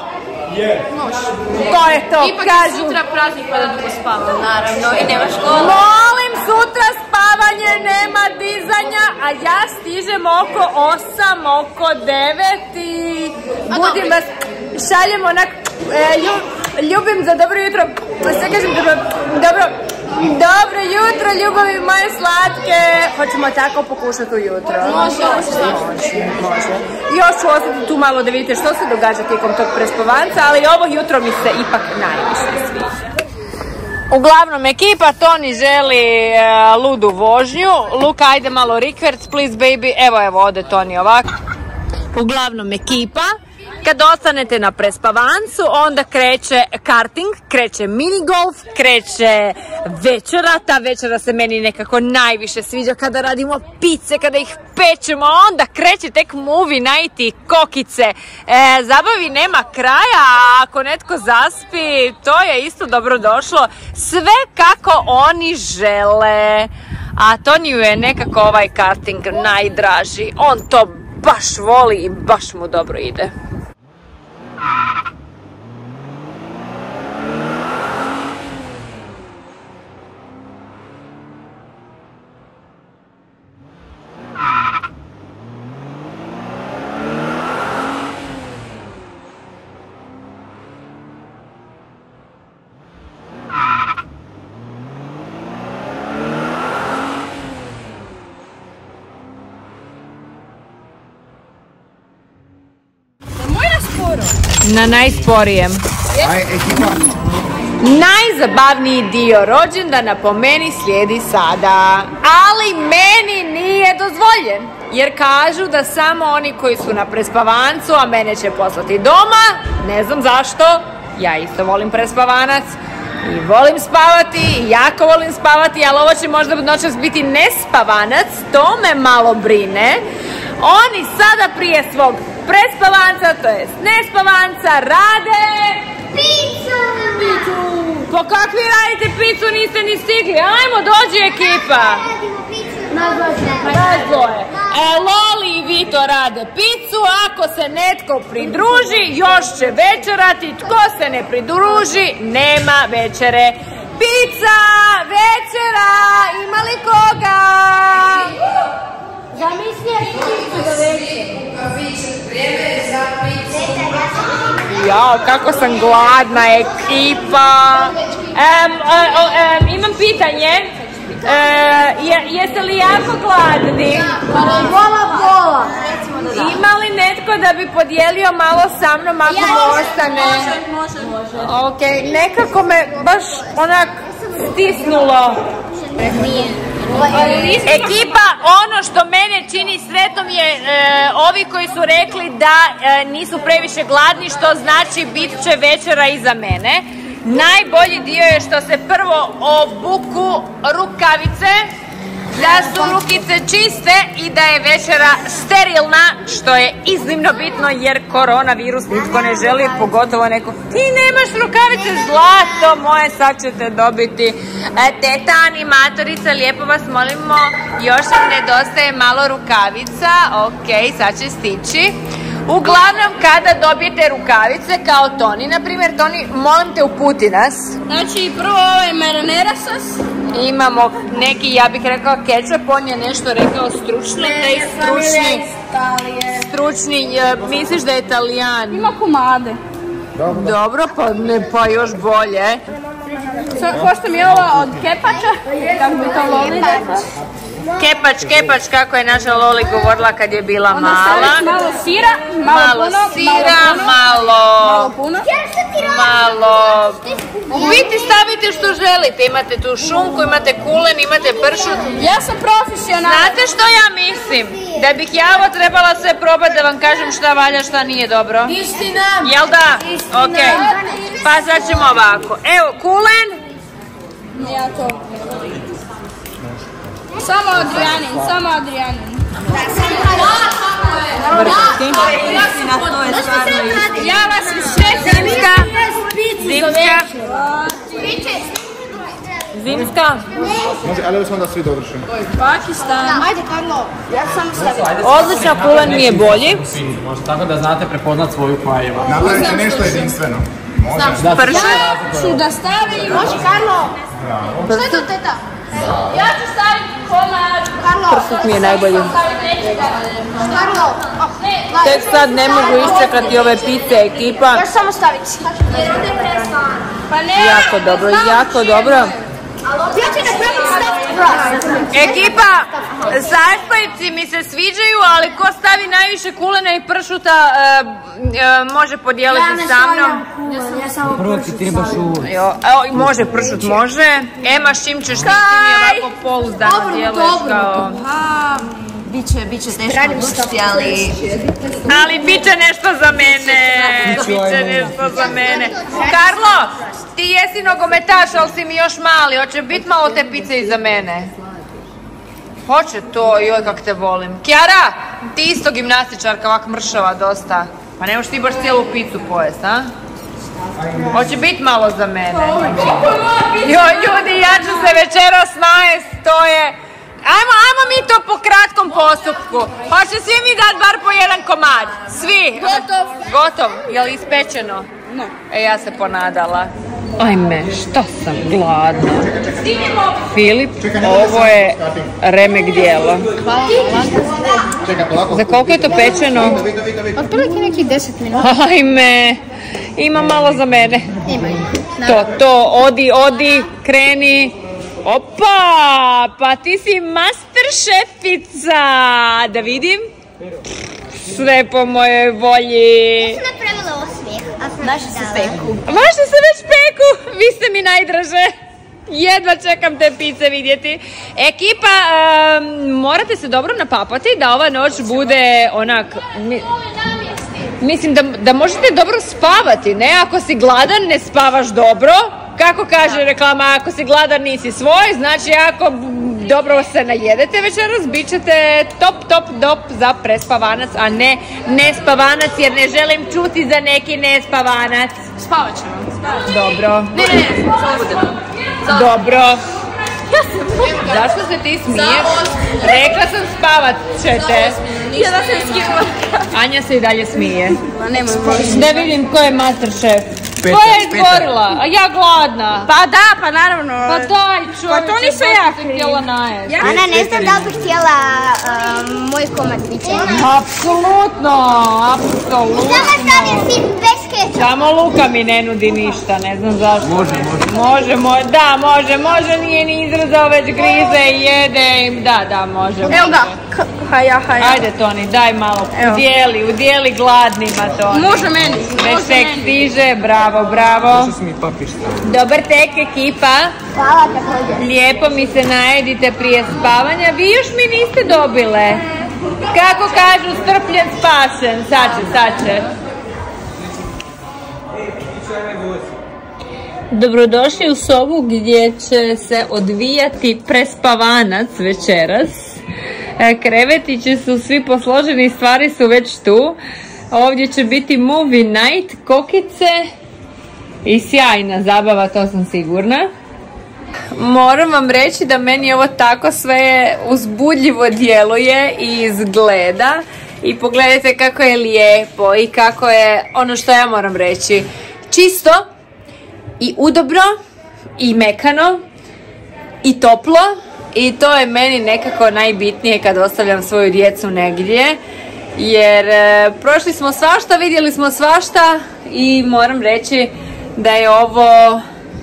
To je to, Ipak je kažu. sutra praznik pa da dugo spavam, naravno, i nema škole. Molim, sutra spavanje, nema dizanja, a ja stižem oko osam, oko devet i budim vas, šaljem onak, e, lju, ljubim za dobro jutro, sve kažem dobro, dobro, dobro jutro, ljubavi moje slatke. Hoćemo tako pokušati ujutro. Može, može. Može. Još ću ostati tu malo da vidite što se događa tijekom tog prespovanca, ali ovo jutro mi se ipak najviše sviđa. Uglavnom, ekipa Toni želi uh, ludu vožnju. Luka, ajde malo rikverc, please baby. Evo, evo, ode Toni ovako. Uglavnom, ekipa, kad ostanete na prespavancu, onda kreće karting, kreće minigolf, kreće večera. Ta večera se meni nekako najviše sviđa kada radimo pice, kada ih pečemo, onda kreće tek movie night, kokice. E, zabavi nema kraja, a ako netko zaspi, to je isto dobro došlo. Sve kako oni žele. A Toniju je nekako ovaj karting najdraži. On to baš voli i baš mu dobro ide. Na najsporijem. Aj, ekipa. Najzabavniji dio rođendana po meni slijedi sada, ali meni nije dozvoljen, jer kažu da samo oni koji su na prespavancu, a mene će poslati doma, ne znam zašto, ja isto volim prespavanac i volim spavati, i jako volim spavati, ali ovo će možda noćas biti nespavanac, to me malo brine. Oni sada prije svog prespavanca, to jest nespavanca, rade picu! Po kakvi radite picu, niste ni stigli? Ajmo, dođi ekipa! Nas dvoje. E, Loli i Vito rade picu, ako se netko pridruži, još će večerati, tko se ne pridruži, nema večere. Pica, večera, ima li koga? Zamislite picu do večera. Vrijeme za picu. Jao, kako sam gladna, ekipa. Em, e, o, em, imam pitanje. E, je, jeste li jako gladni? Pola pola. Ima li netko da bi podijelio malo sa mnom ako mu ostane? Može, može. Ok, nekako me baš onak stisnulo. Ekipa, ono što mene čini sretnom je e, ovi koji su rekli da e, nisu previše gladni, što znači bit će večera iza mene. Najbolji dio je što se prvo obuku rukavice, da su rukice čiste i da je večera sterilna, što je iznimno bitno jer koronavirus nitko ne želi, pogotovo neko ti nemaš rukavice, zlato moje, sad ćete dobiti. E, teta animatorica, lijepo vas molimo, još nam nedostaje malo rukavica, ok, sad će stići. Uglavnom, kada dobijete rukavice, kao Toni, na primjer, Toni, molim te uputi nas. Znači, prvo ovaj marinara sos. Imamo neki, ja bih rekao, kečap, on je nešto rekao stručno, taj stručni, stručni, misliš da je Italijan? Ima komade. Dobro, pa, ne, pa još bolje. Pošto mi je ovo od kepača, kako bi to Loli rekla. Kepač, kepač, kako je naša Loli govorila kad je bila Onda mala. staviš malo sira, malo, Malo puno, sira, malo, malo, puno. malo, u biti stavite što želite, imate tu šunku, imate kulen, imate pršut. Ja sam profesionalna. Znate što ja mislim? Da bih ja ovo trebala sve probati da vam kažem šta valja, šta nije dobro. Istina. Jel da? Ok. Pa sad ćemo ovako. Evo, kulen. Ja to. Samo Adrianin, samo Adrianin. Ja vas sve Zimska. Zimska. Zimska. Može, ali ovo onda svi dovršimo. Pakistan. Ajde, Karlo, ja sam stavim. Odlično, kulen mi je bolji. Može tako da znate prepoznat svoju koja ima. Napravite nešto jedinstveno. Može. Pršut. Ću da stavim. Može, Karlo. Šta je to, teta? Ja ću staviti komad. Karlo. Pršut mi je najbolji. Karlo. Tek sad ne mogu iščekati ove pice, ekipa. Još samo staviti. Pa ne. Jako dobro, jako dobro. Ja ću napraviti staviti vrat. Ekipa, sastojci mi se sviđaju, ali ko stavi najviše kulena i pršuta e, e, može podijeliti sa mnom. Ja samo Prvo ti trebaš u... Jo, evo, može pršut, može. Ema, s čim ćeš ti, ti mi ovako pouzdano djeluješ kao... Biće, biće teško odlučiti, ali... Ali bit će nešto za mene, bit će nešto za mene. Karlo, ti jesi nogometaš, ali si mi još mali, hoće bit malo te pice iza mene? Hoće to, joj kak te volim. Kjara, ti isto gimnastičarka, ovak mršava dosta. Pa ne možeš ti baš cijelu picu pojest, a? Hoće bit malo za mene. Joj, ljudi, ja ću se večeras najest, to je... Ajmo, ajmo mi to po kratkom postupku. Hoće svi mi dati bar po jedan komad. Svi. Gotov. Gotov. Je li ispečeno? Ne. E, ja se ponadala. Ajme, šta sam gladna. Filip, ovo je remek dijelo. Za koliko je to pečeno? Otprilike nekih deset minuta. Ajme, ima malo za mene. To, to, odi, odi, kreni. Opa, pa ti si master šefica. Da vidim. Sve po mojoj volji. Ja sam napravila osmijeh. Naši se speku. Vaši se već peku, vi ste mi najdraže. Jedva čekam te pice vidjeti. Ekipa, um, morate se dobro napapati da ova noć bude onak... Mi, mislim da, da možete dobro spavati, ne? Ako si gladan ne spavaš dobro. Kako kaže reklama, ako si gladan nisi svoj, znači ako dobro se najedete večeras, bit ćete top, top, top za prespavanac, a ne nespavanac, jer ne želim čuti za neki nespavanac. Spavat ćemo. Dobro. Ne, ne, ne. Dobro. Zašto se ti smiješ? Rekla sam spavat ćete. Ja da se skidala. Anja se i dalje smije. Ma nemoj, možeš. Da vidim ko je Masterchef. Ko je izborila? A ja gladna. Pa da, pa naravno. Pa daj čovječe, Pa to nisam ja baš se htjela najest. Ana, ne znam da li bi htjela um, moj komad piće. Apsolutno, apsolutno. Samo stavim si bez kečapa. Samo Luka mi ne nudi ništa, ne znam zašto. Može, može. Može, može, da, može, može, nije ni izrazao, već grize i jede im, da, da, može. Evo ga. Haja, haja. Ajde, Toni, daj malo, Evo. udjeli, udjeli gladnima, Toni. Može meni. Već Može tek meni. stiže, bravo, bravo. Što si mi papir stavio? Dobar tek, ekipa. Hvala također. Lijepo mi se najedite prije spavanja. Vi još mi niste dobile. Kako kažu, strpljen, spašen. Sad će, sad će. Dobrodošli u sobu gdje će se odvijati prespavanac večeras. E, Krevetići su svi posloženi, stvari su već tu. Ovdje će biti movie night, kokice i sjajna zabava, to sam sigurna. Moram vam reći da meni ovo tako sve uzbudljivo djeluje i izgleda. I pogledajte kako je lijepo i kako je, ono što ja moram reći, čisto i udobno i mekano i toplo. I to je meni nekako najbitnije kad ostavljam svoju djecu negdje. Jer e, prošli smo svašta, vidjeli smo svašta i moram reći da je ovo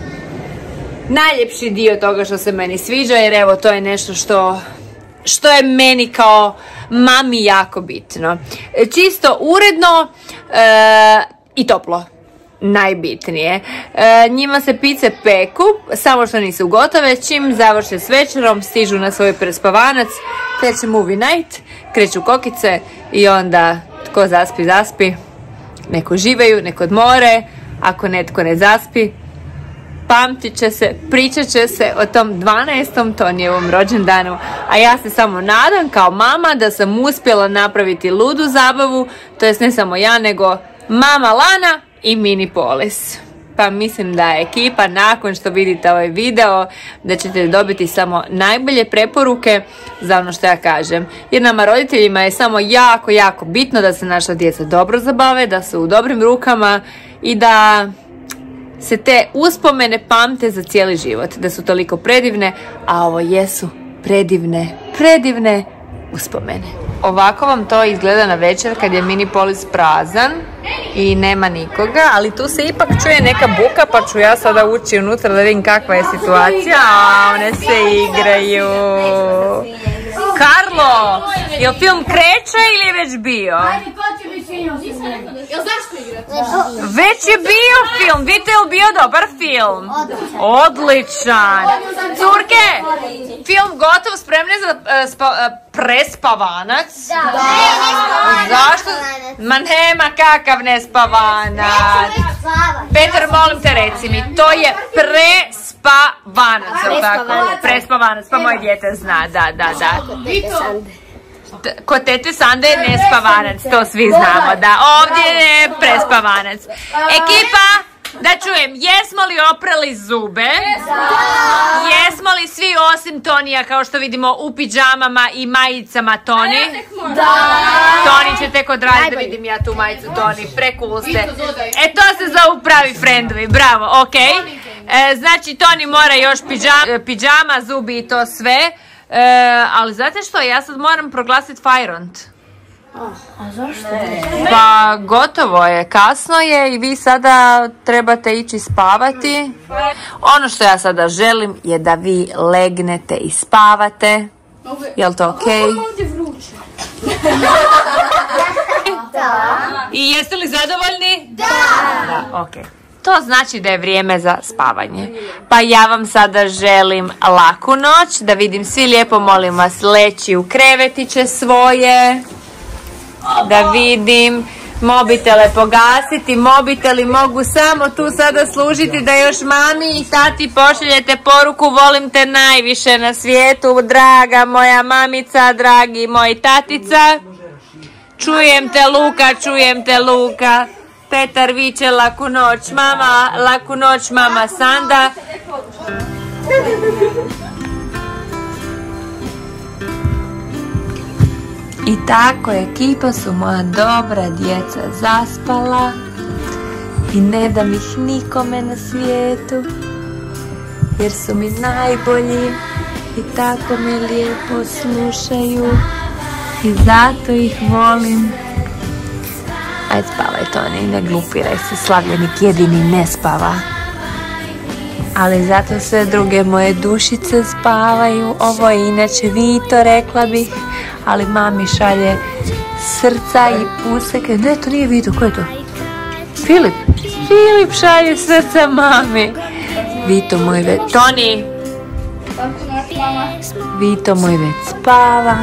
najljepši dio toga što se meni sviđa, jer evo to je nešto što, što je meni kao mami jako bitno. E, čisto, uredno e, i toplo. Najbitnije. E, njima se pice peku, samo što nisu gotove, čim završe s večerom, stižu na svoj prespavanac, kreće movie night, kreću kokice i onda tko zaspi, zaspi, neko živaju, neko odmore, ako netko ne zaspi, pamtit će se, pričat će se o tom dvanaestom Tonijevom rođendanu, a ja se samo nadam kao mama da sam uspjela napraviti ludu zabavu, to jest ne samo ja, nego mama Lana i Mini Polis. Pa mislim da je ekipa, nakon što vidite ovaj video, da ćete dobiti samo najbolje preporuke za ono što ja kažem. Jer nama roditeljima je samo jako, jako bitno da se naša djeca dobro zabave, da su u dobrim rukama i da se te uspomene pamte za cijeli život. Da su toliko predivne, a ovo jesu predivne, predivne uspomene. Ovako vam to izgleda na večer kad je Mini Polis prazan i nema nikoga, ali tu se ipak čuje neka buka, pa ću ja sada ući unutra da vidim kakva je situacija. A, one se igraju. Karlo, jel film kreće ili je već bio? Već je bio film, vidite li bio dobar film? Odličan. Curke, film gotov, spremni za uh, spa, uh, prespavanac? Zašto? Ma nema kakav nespavanac. Petar, molim te, reci mi, to je prespavanac, jel tako? Prespavanac, pa moje dijete zna, da, da, da. Kod tete Sande je nespavanac, to svi znamo, da, ovdje je prespavanac. Ekipa, da čujem, jesmo li oprali zube? Jesmo li svi osim Tonija, kao što vidimo, u pidžamama i majicama Toni? Toni će tek odraditi, da vidim ja tu majicu Toni, precool ste. E, to se zovu pravi friendovi, bravo, ok. E, znači, Toni mora još pidžama, pidžama, zubi i to sve. E, ali znate što, ja sad moram proglasiti Fajront. A zašto? Pa gotovo je, kasno je i vi sada trebate ići spavati. Ono što ja sada želim je da vi legnete i spavate. Jel to okej? Da, Da. I jeste li zadovoljni? Da. Da, okej. To znači da je vrijeme za spavanje. Pa ja vam sada želim laku noć, da vidim svi lijepo, molim vas, leći u krevetiće svoje. Da vidim, mobitele pogasiti, mobiteli mogu samo tu sada služiti da još mami i tati pošaljete poruku volim te najviše na svijetu, draga moja mamica, dragi moj tatica. Čujem te Luka, čujem te Luka. Petar viče laku noć mama, laku noć mama Sanda. I tako ekipa su moja dobra djeca zaspala i ne dam ih nikome na svijetu jer su mi najbolji i tako me lijepo slušaju i zato ih volim. Ajde spavaj Toni, ne glupiraj se, Slavljenik jedini ne spava. Ali zato sve druge moje dušice spavaju, ovo je inače Vito, rekla bih, ali mami šalje srca i puseke. Ne, to nije Vito, ko je to? Filip. Filip šalje srca mami. Vito moj već... Toni! Vito moj već spava.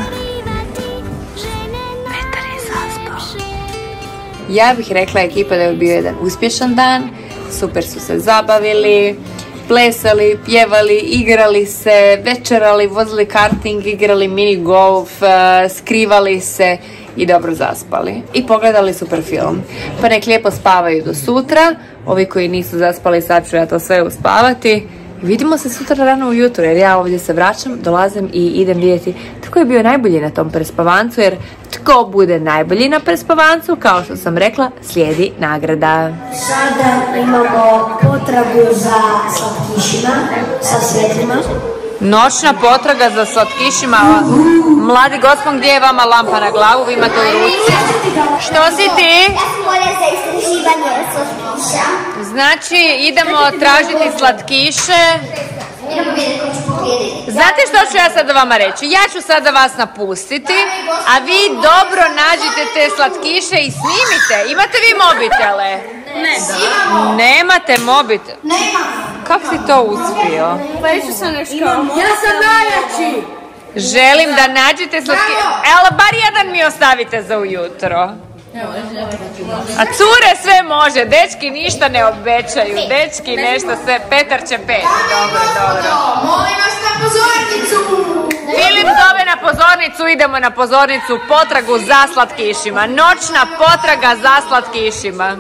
Petar je zaspao. Ja bih rekla ekipa da je bio jedan uspješan dan. Super su se zabavili, plesali, pjevali, igrali se, večerali, vozili karting, igrali mini golf, skrivali se i dobro zaspali. I pogledali super film. Pa nek lijepo spavaju do sutra. Ovi koji nisu zaspali, sad ću ja to sve uspavati. Vidimo se sutra rano ujutro jer ja ovdje se vraćam, dolazim i idem vidjeti tko je bio najbolji na tom prespavancu, jer tko bude najbolji na prespavancu, kao što sam rekla, slijedi nagrada. Sada imamo potragu za slatkišima sa svjetlima. Noćna potraga za slatkišima. Mladi gospon, gdje je vama lampa na glavu? Vi imate u ruci. Što si ti? Ja sam volja za istraživanje slatkiša. Znači, idemo tražiti slatkiše. Idemo vidjeti ko ću pobijediti. Znate što ću ja sada vama reći? Ja ću sada vas napustiti, a vi dobro nađite te slatkiše i snimite. Imate vi mobitele? Ne. Nemate mobitel? Nemam. Kako si to uspio? Pa išao sam nešto. Ja sam najjači! Želim da nađete slatkiše. Evo, bar jedan mi ostavite za ujutro. A cure sve može, dečki ništa ne obećaju, dečki nešto sve, Petar će pet. Dobro, dobro. Molim vas na pozornicu. Filip zove na pozornicu, idemo na pozornicu, potragu za slatkišima. Noćna potraga za slatkišima.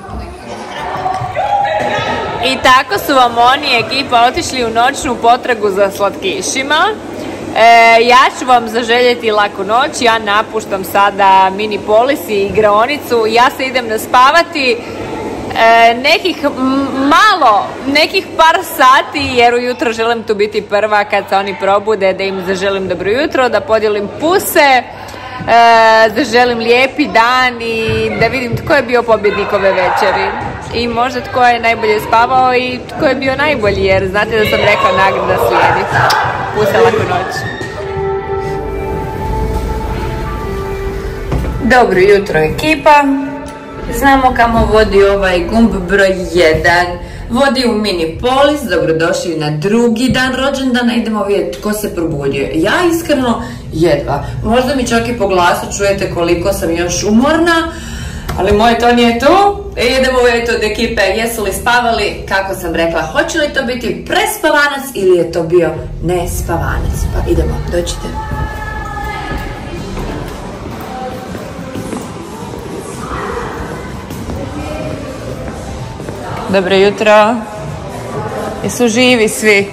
I tako su vam oni, ekipa, otišli u noćnu potragu za slatkišima. E, ja ću vam zaželjeti laku noć, ja napuštam sada Minipolis i igraonicu, ja se idem naspavati e, nekih malo, nekih par sati, jer ujutro želim tu biti prva kad se oni probude, da im zaželim dobro jutro, da podijelim puse, e, zaželim lijepi dan i da vidim tko je bio pobjednik ove večeri. I možda tko je najbolje spavao i tko je bio najbolji, jer znate da sam rekla nagrada slijedi. Puste, laku noć. Dobro jutro ekipa. Znamo kamo vodi ovaj gumb broj jedan. Vodi u Minipolis, dobrodošli na drugi dan rođendana, idemo vidjeti tko se probudio. Ja iskreno jedva. Možda mi čak i po glasu čujete koliko sam još umorna. Ali moj Toni je tu i idemo vidjeti od ekipe jesu li spavali, kako sam rekla, hoće li to biti prespavanac ili je to bio nespavanac. Pa idemo, dođite. Dobro jutro. Jesu živi svi?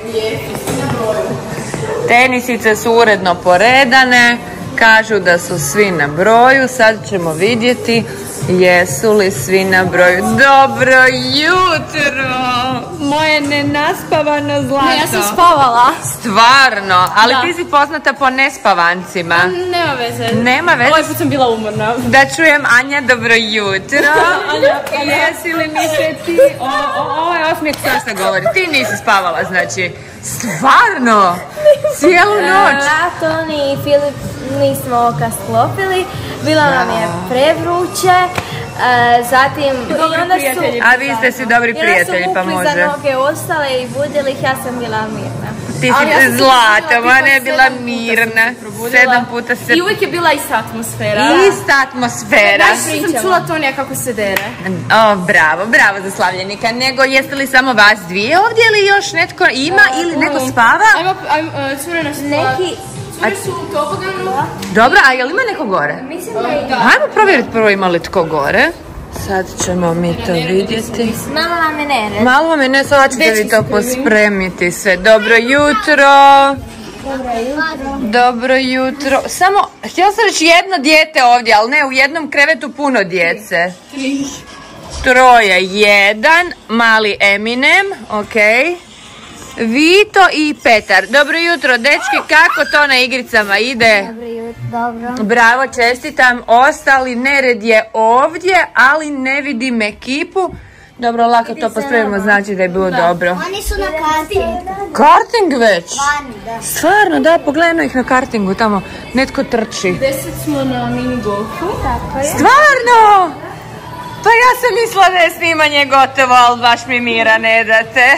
Tenisice su uredno poredane, kažu da su svi na broju, sad ćemo vidjeti jesu li svi na broju. Dobro jutro! Moje nenaspavano zlato. Ne, ja sam spavala. Stvarno, ali Da. ti si poznata po nespavancima. Nema veze. Nema veze. Ovaj put sam bila umorna. Da čujem, Anja, dobro jutro. Anja, Anja. Jesi li mi se ti... O, o, ovo je osmijeh svašta govori. Ti nisi spavala, znači. Stvarno? Cijelu noć? Ja, Toni i Filip nismo oka sklopili. Bilo nam je prevruće. Zatim, i onda su... A vi ste svi dobri prijatelji, pa može. I onda su vukli za noge ostale i budili ih, ja sam bila mirna. Ti si zlata, ona je bila mirna. Sedam puta se... I uvijek je bila ista atmosfera. Ista atmosfera. Znaš što sam čula Tonija kako se dere. O, bravo, bravo za slavljenika. Nego, jeste li samo vas dvije ovdje ili još netko ima ili neko spava? Ajmo, ajmo, cure nas neki... Cure su u toboganu. Dobro, a je li ima neko gore? Mislim da je. Ajmo provjeriti prvo ima li tko gore. Sad ćemo mi to vidjeti. Malo vam je ne. Malo vam je ne, sad ćete vi to pospremiti sve. Dobro jutro. Dobro jutro. Dobro jutro. Samo, htjela sam reći jedno dijete ovdje, ali ne, u jednom krevetu puno djece. Tri. Troje, jedan, mali Eminem, okej. Vito i Petar. Dobro jutro, dečki, kako to na igricama ide? Dobro jutro, dobro. Bravo, čestitam. Ostali nered je ovdje, ali ne vidim ekipu. Dobro, lako to pospremimo, znači da je bilo dobro. Oni su na kartingu. Karting već? Stvarno, da, pogledajmo ih na kartingu, tamo netko trči. Deset smo na mini golfu. Tako je. Stvarno? Pa ja sam mislila da je snimanje gotovo, ali baš mi mira ne date.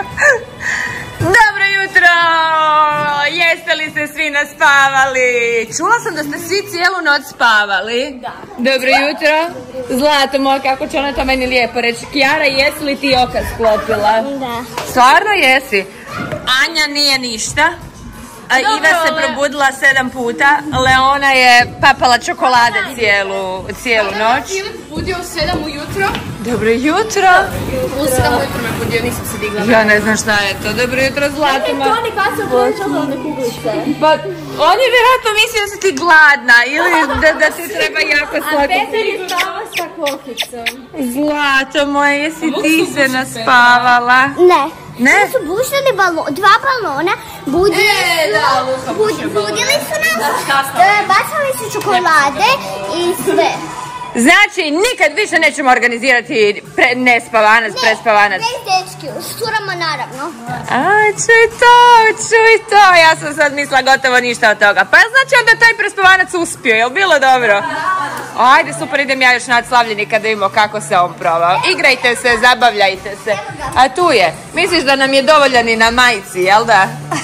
Dobro jutro! Jeste li se svi naspavali? Čula sam da ste svi cijelu noć spavali. Da. Dobro jutro. Zlato moja, kako će ona to meni lijepo reći. Kijara, jesi li ti oka sklopila? Da. Stvarno jesi? Anja nije ništa. A Iva se probudila sedam puta. Leona je papala čokolade cijelu, cijelu noć. Filip budio u sedam ujutro. Dobro jutro. U sedam ujutro me budio, nisam se digla. Ja ne znam šta je to. Dobro jutro, Zlatoma. Toni, kada se obudio čokoladne kuglice? Pa, on je vjerojatno mislio da si ti gladna ili da, da ti treba jako slatko. A Petar je spava sa kokicom. Zlato moje, jesi ti se naspavala? Ne. Ne? To su bušili balon, dva balona, budili su, bud, budili su nas, e, bacali su čokolade i sve. Znači, nikad više nećemo organizirati pre, nespavanac, prespavanac. Ne, dečki, s curama naravno. A, čuj to, čuj to, ja sam sad mislila gotovo ništa od toga. Pa znači onda taj prespavanac uspio, je li bilo dobro? Ajde, super, idem ja još nad slavljenika da vidimo kako se on provao. Igrajte se, zabavljajte se. A tu je, misliš da nam je dovoljan i na majici, jel da?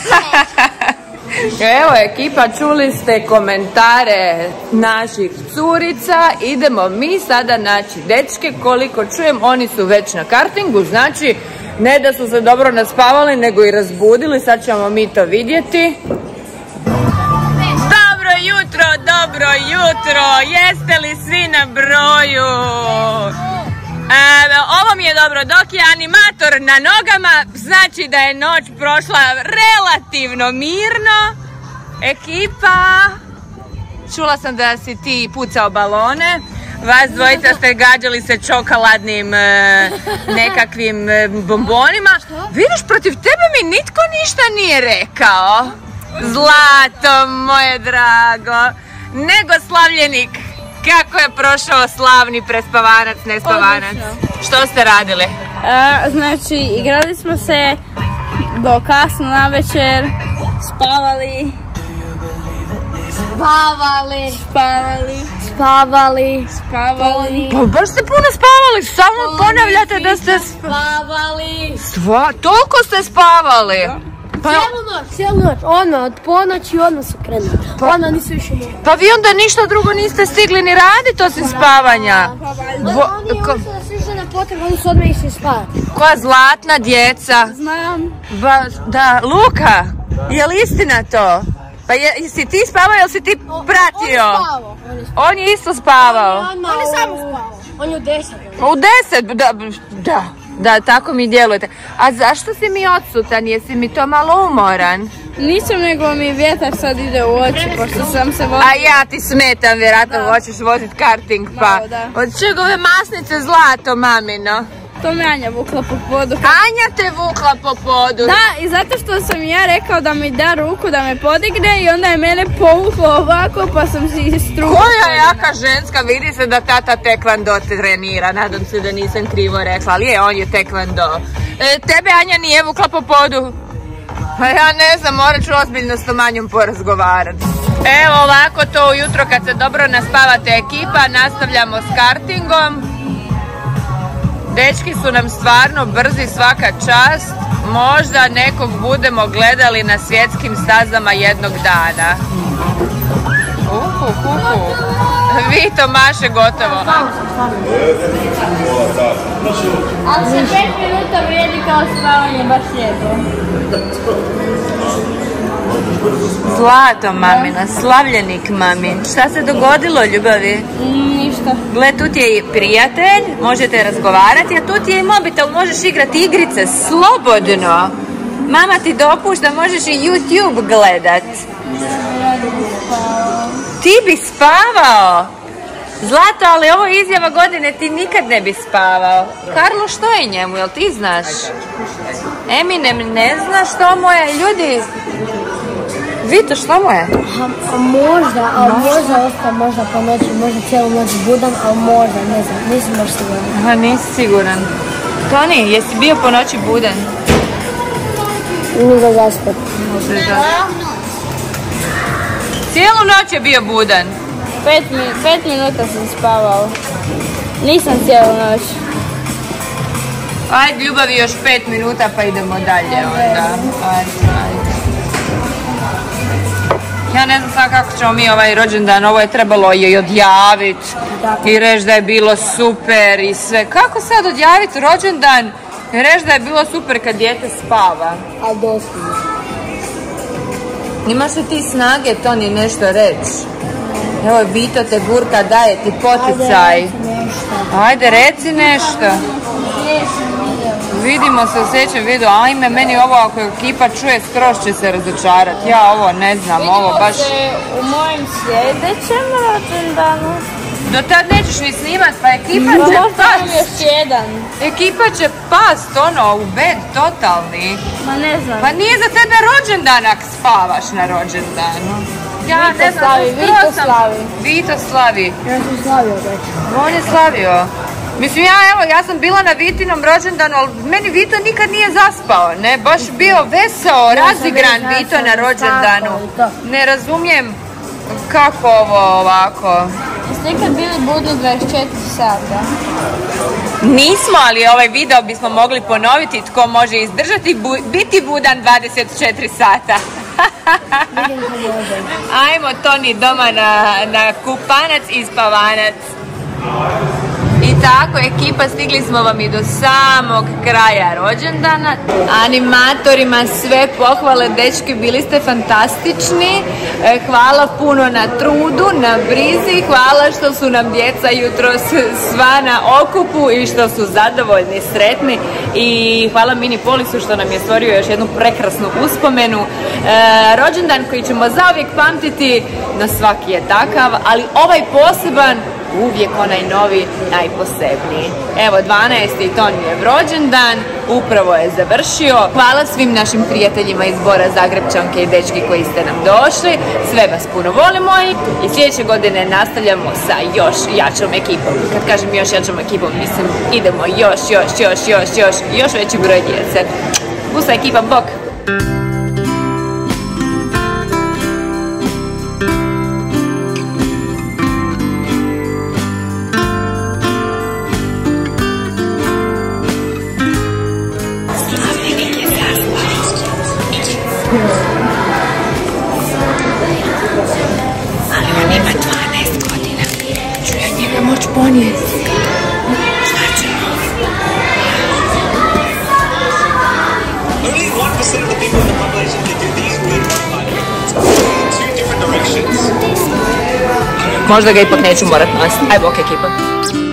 Evo ekipa, čuli ste komentare naših curica, idemo mi sada naći dečke, koliko čujem oni su već na kartingu, znači ne da su se dobro naspavali nego i razbudili, sad ćemo mi to vidjeti. Dobro jutro, dobro jutro, jeste li svi na broju? E, ovo mi je dobro, dok je animator na nogama, znači da je noć prošla relativno mirno. Ekipa, čula sam da si ti pucao balone, vas dvojica ste gađali se čokoladnim e, nekakvim e, bombonima. Vidiš, protiv tebe mi nitko ništa nije rekao. Zlato moje drago, nego slavljenik. Kako je prošao slavni prespavanac, nespavanac? Odlično. Što ste radili? E, znači, igrali smo se do kasno na večer, spavali. Spavali. Spavali. Spavali. Spavali. Pa baš ste puno spavali, samo ponavljate da ste spavali. Sva, toliko ste spavali? Pa, cijelu noć, cijelu noć, odmah, od ponoći odmah su krenuli. Pa, odmah nisu više mogli. Pa vi onda ništa drugo niste stigli ni raditi osim spavanja. Bo, oni ko... su išli na potrebu, oni su odmah išli spavati. Koja zlatna djeca. Znam. Ba, da, Luka, je li istina to? Pa je, jesi ti spavao ili si ti pratio? On je spavao. On je isto spavao. On je, on je samo spavao. On je u deset. U deset, da, da. Da, tako mi djelujete. A zašto si mi odsutan? Jesi mi to malo umoran? Nisam, nego mi vjetar sad ide u oči, pošto sam se vozila. A ja ti smetam, vjerojatno hoćeš vozit karting, pa... Da, da. Od čega ove masnice zlato, mamino? To me Anja vukla po podu. Anja te vukla po podu? Da, i zato što sam ja rekao da mi da ruku, da me podigne i onda je mene povuklo ovako, pa sam si struku. Koja jaka ženska, vidi se da tata tekvando trenira, nadam se da nisam krivo rekla, ali je, on je tekvando. E, tebe Anja nije vukla po podu? Pa ja ne znam, morat ću ozbiljno s Tomanjom porazgovarati. Evo ovako to ujutro kad se dobro naspavate ekipa, nastavljamo s kartingom. Dečki su nam stvarno brzi, svaka čast. Možda nekog budemo gledali na svjetskim stazama jednog dana. Uhu, uhu. Vito maše gotovo. Ali se pet minuta vrijedi kao spavanje, baš lijepo. Zlato mamina, slavljenik mamin. Šta se dogodilo, ljubavi? Ništa. Gle, tu ti je prijatelj, možete razgovarati, a tu ti je i mobitel, možeš igrati igrice, slobodno. Mama ti dopušta, možeš i YouTube gledat. Ti bi spavao? Zlato, ali ovo je izjava godine, ti nikad ne bi spavao. Karlo, što je njemu, jel ti znaš? Eminem ne zna što mu je, ljudi. Vito, što mu je? A možda, ali možda ostao možda po noći, možda cijelu noć budan, ali možda, ne znam, nisam baš siguran. Aha, nisi siguran. Toni, jesi bio po noći budan? Nisam zaspat. Cijelu noć je bio budan. Pet, mi- pet minuta sam spavao. Nisam cijelu noć. Ajde, ljubavi, još pet minuta pa idemo dalje onda. Ajde, ajde. Ja ne znam sad kako ćemo mi ovaj rođendan, ovo je trebalo i odjaviti i reći da je bilo super i sve. Kako sad odjaviti rođendan i reći da je bilo super kad dijete spava? A doslovno. Imaš li ti snage, Toni, nešto reći? Evo, Vito te gurka, daje ti poticaj. Ajde, reci nešto. Vidimo se u sljedećem videu. Ajme, meni ovo ako ekipa čuje, skroz će se razočarati. Ja ovo ne znam, ovo baš... U mojem sljedećem rođendanu. Do tad nećeš ni snimat, pa ekipa će Možda imam past. još jedan. Ekipa će past, ono, u bed totalni. Ma ne znam. Pa nije za tebe rođendan ako spavaš na rođendanu. Ja Vito ne znam, slavi, skroz Vito sam- slavi. Vito slavi. Ja sam slavio već. On je slavio. Mislim, ja evo, ja sam bila na Vitinom rođendanu, ali meni Vito nikad nije zaspao, ne? Baš bio veseo, razigran bio Vito na veseo, rođendanu. tako i to. Ne razumijem kako ovo ovako. Jeste ikad bili budni dvadeset četiri sata? Nismo, ali ovaj video bismo mogli ponoviti tko može izdržati bu- biti budan dvadeset četiri sata. Ajmo, Toni, doma na, na kupanac i spavanac. I tako, ekipa, stigli smo vam i do samog kraja rođendana. Animatorima sve pohvale, dečki, bili ste fantastični. E, Hvala puno na trudu, na brizi, hvala što su nam djeca jutros sva na okupu i što su zadovoljni, sretni. I hvala Mini Polisu što nam je stvorio još jednu prekrasnu uspomenu. E, rođendan koji ćemo zauvijek pamtiti, na svaki je takav, ali ovaj poseban, uvijek onaj novi, najposebniji. Evo, dvanaesti Tonijev rođendan, upravo je završio. Hvala svim našim prijateljima iz Bora, Zagrepčanke i dečki koji ste nam došli. Sve vas puno volimo i sljedeće godine nastavljamo sa još jačom ekipom. Kad kažem još jačom ekipom, mislim idemo još, još, još, još, još, još veći broj djece. Pusa ekipa, bok! Only one percent of the people in the population can do these weird two different directions. Možda ga ipak neću morat nositi. Aj bok ekipa.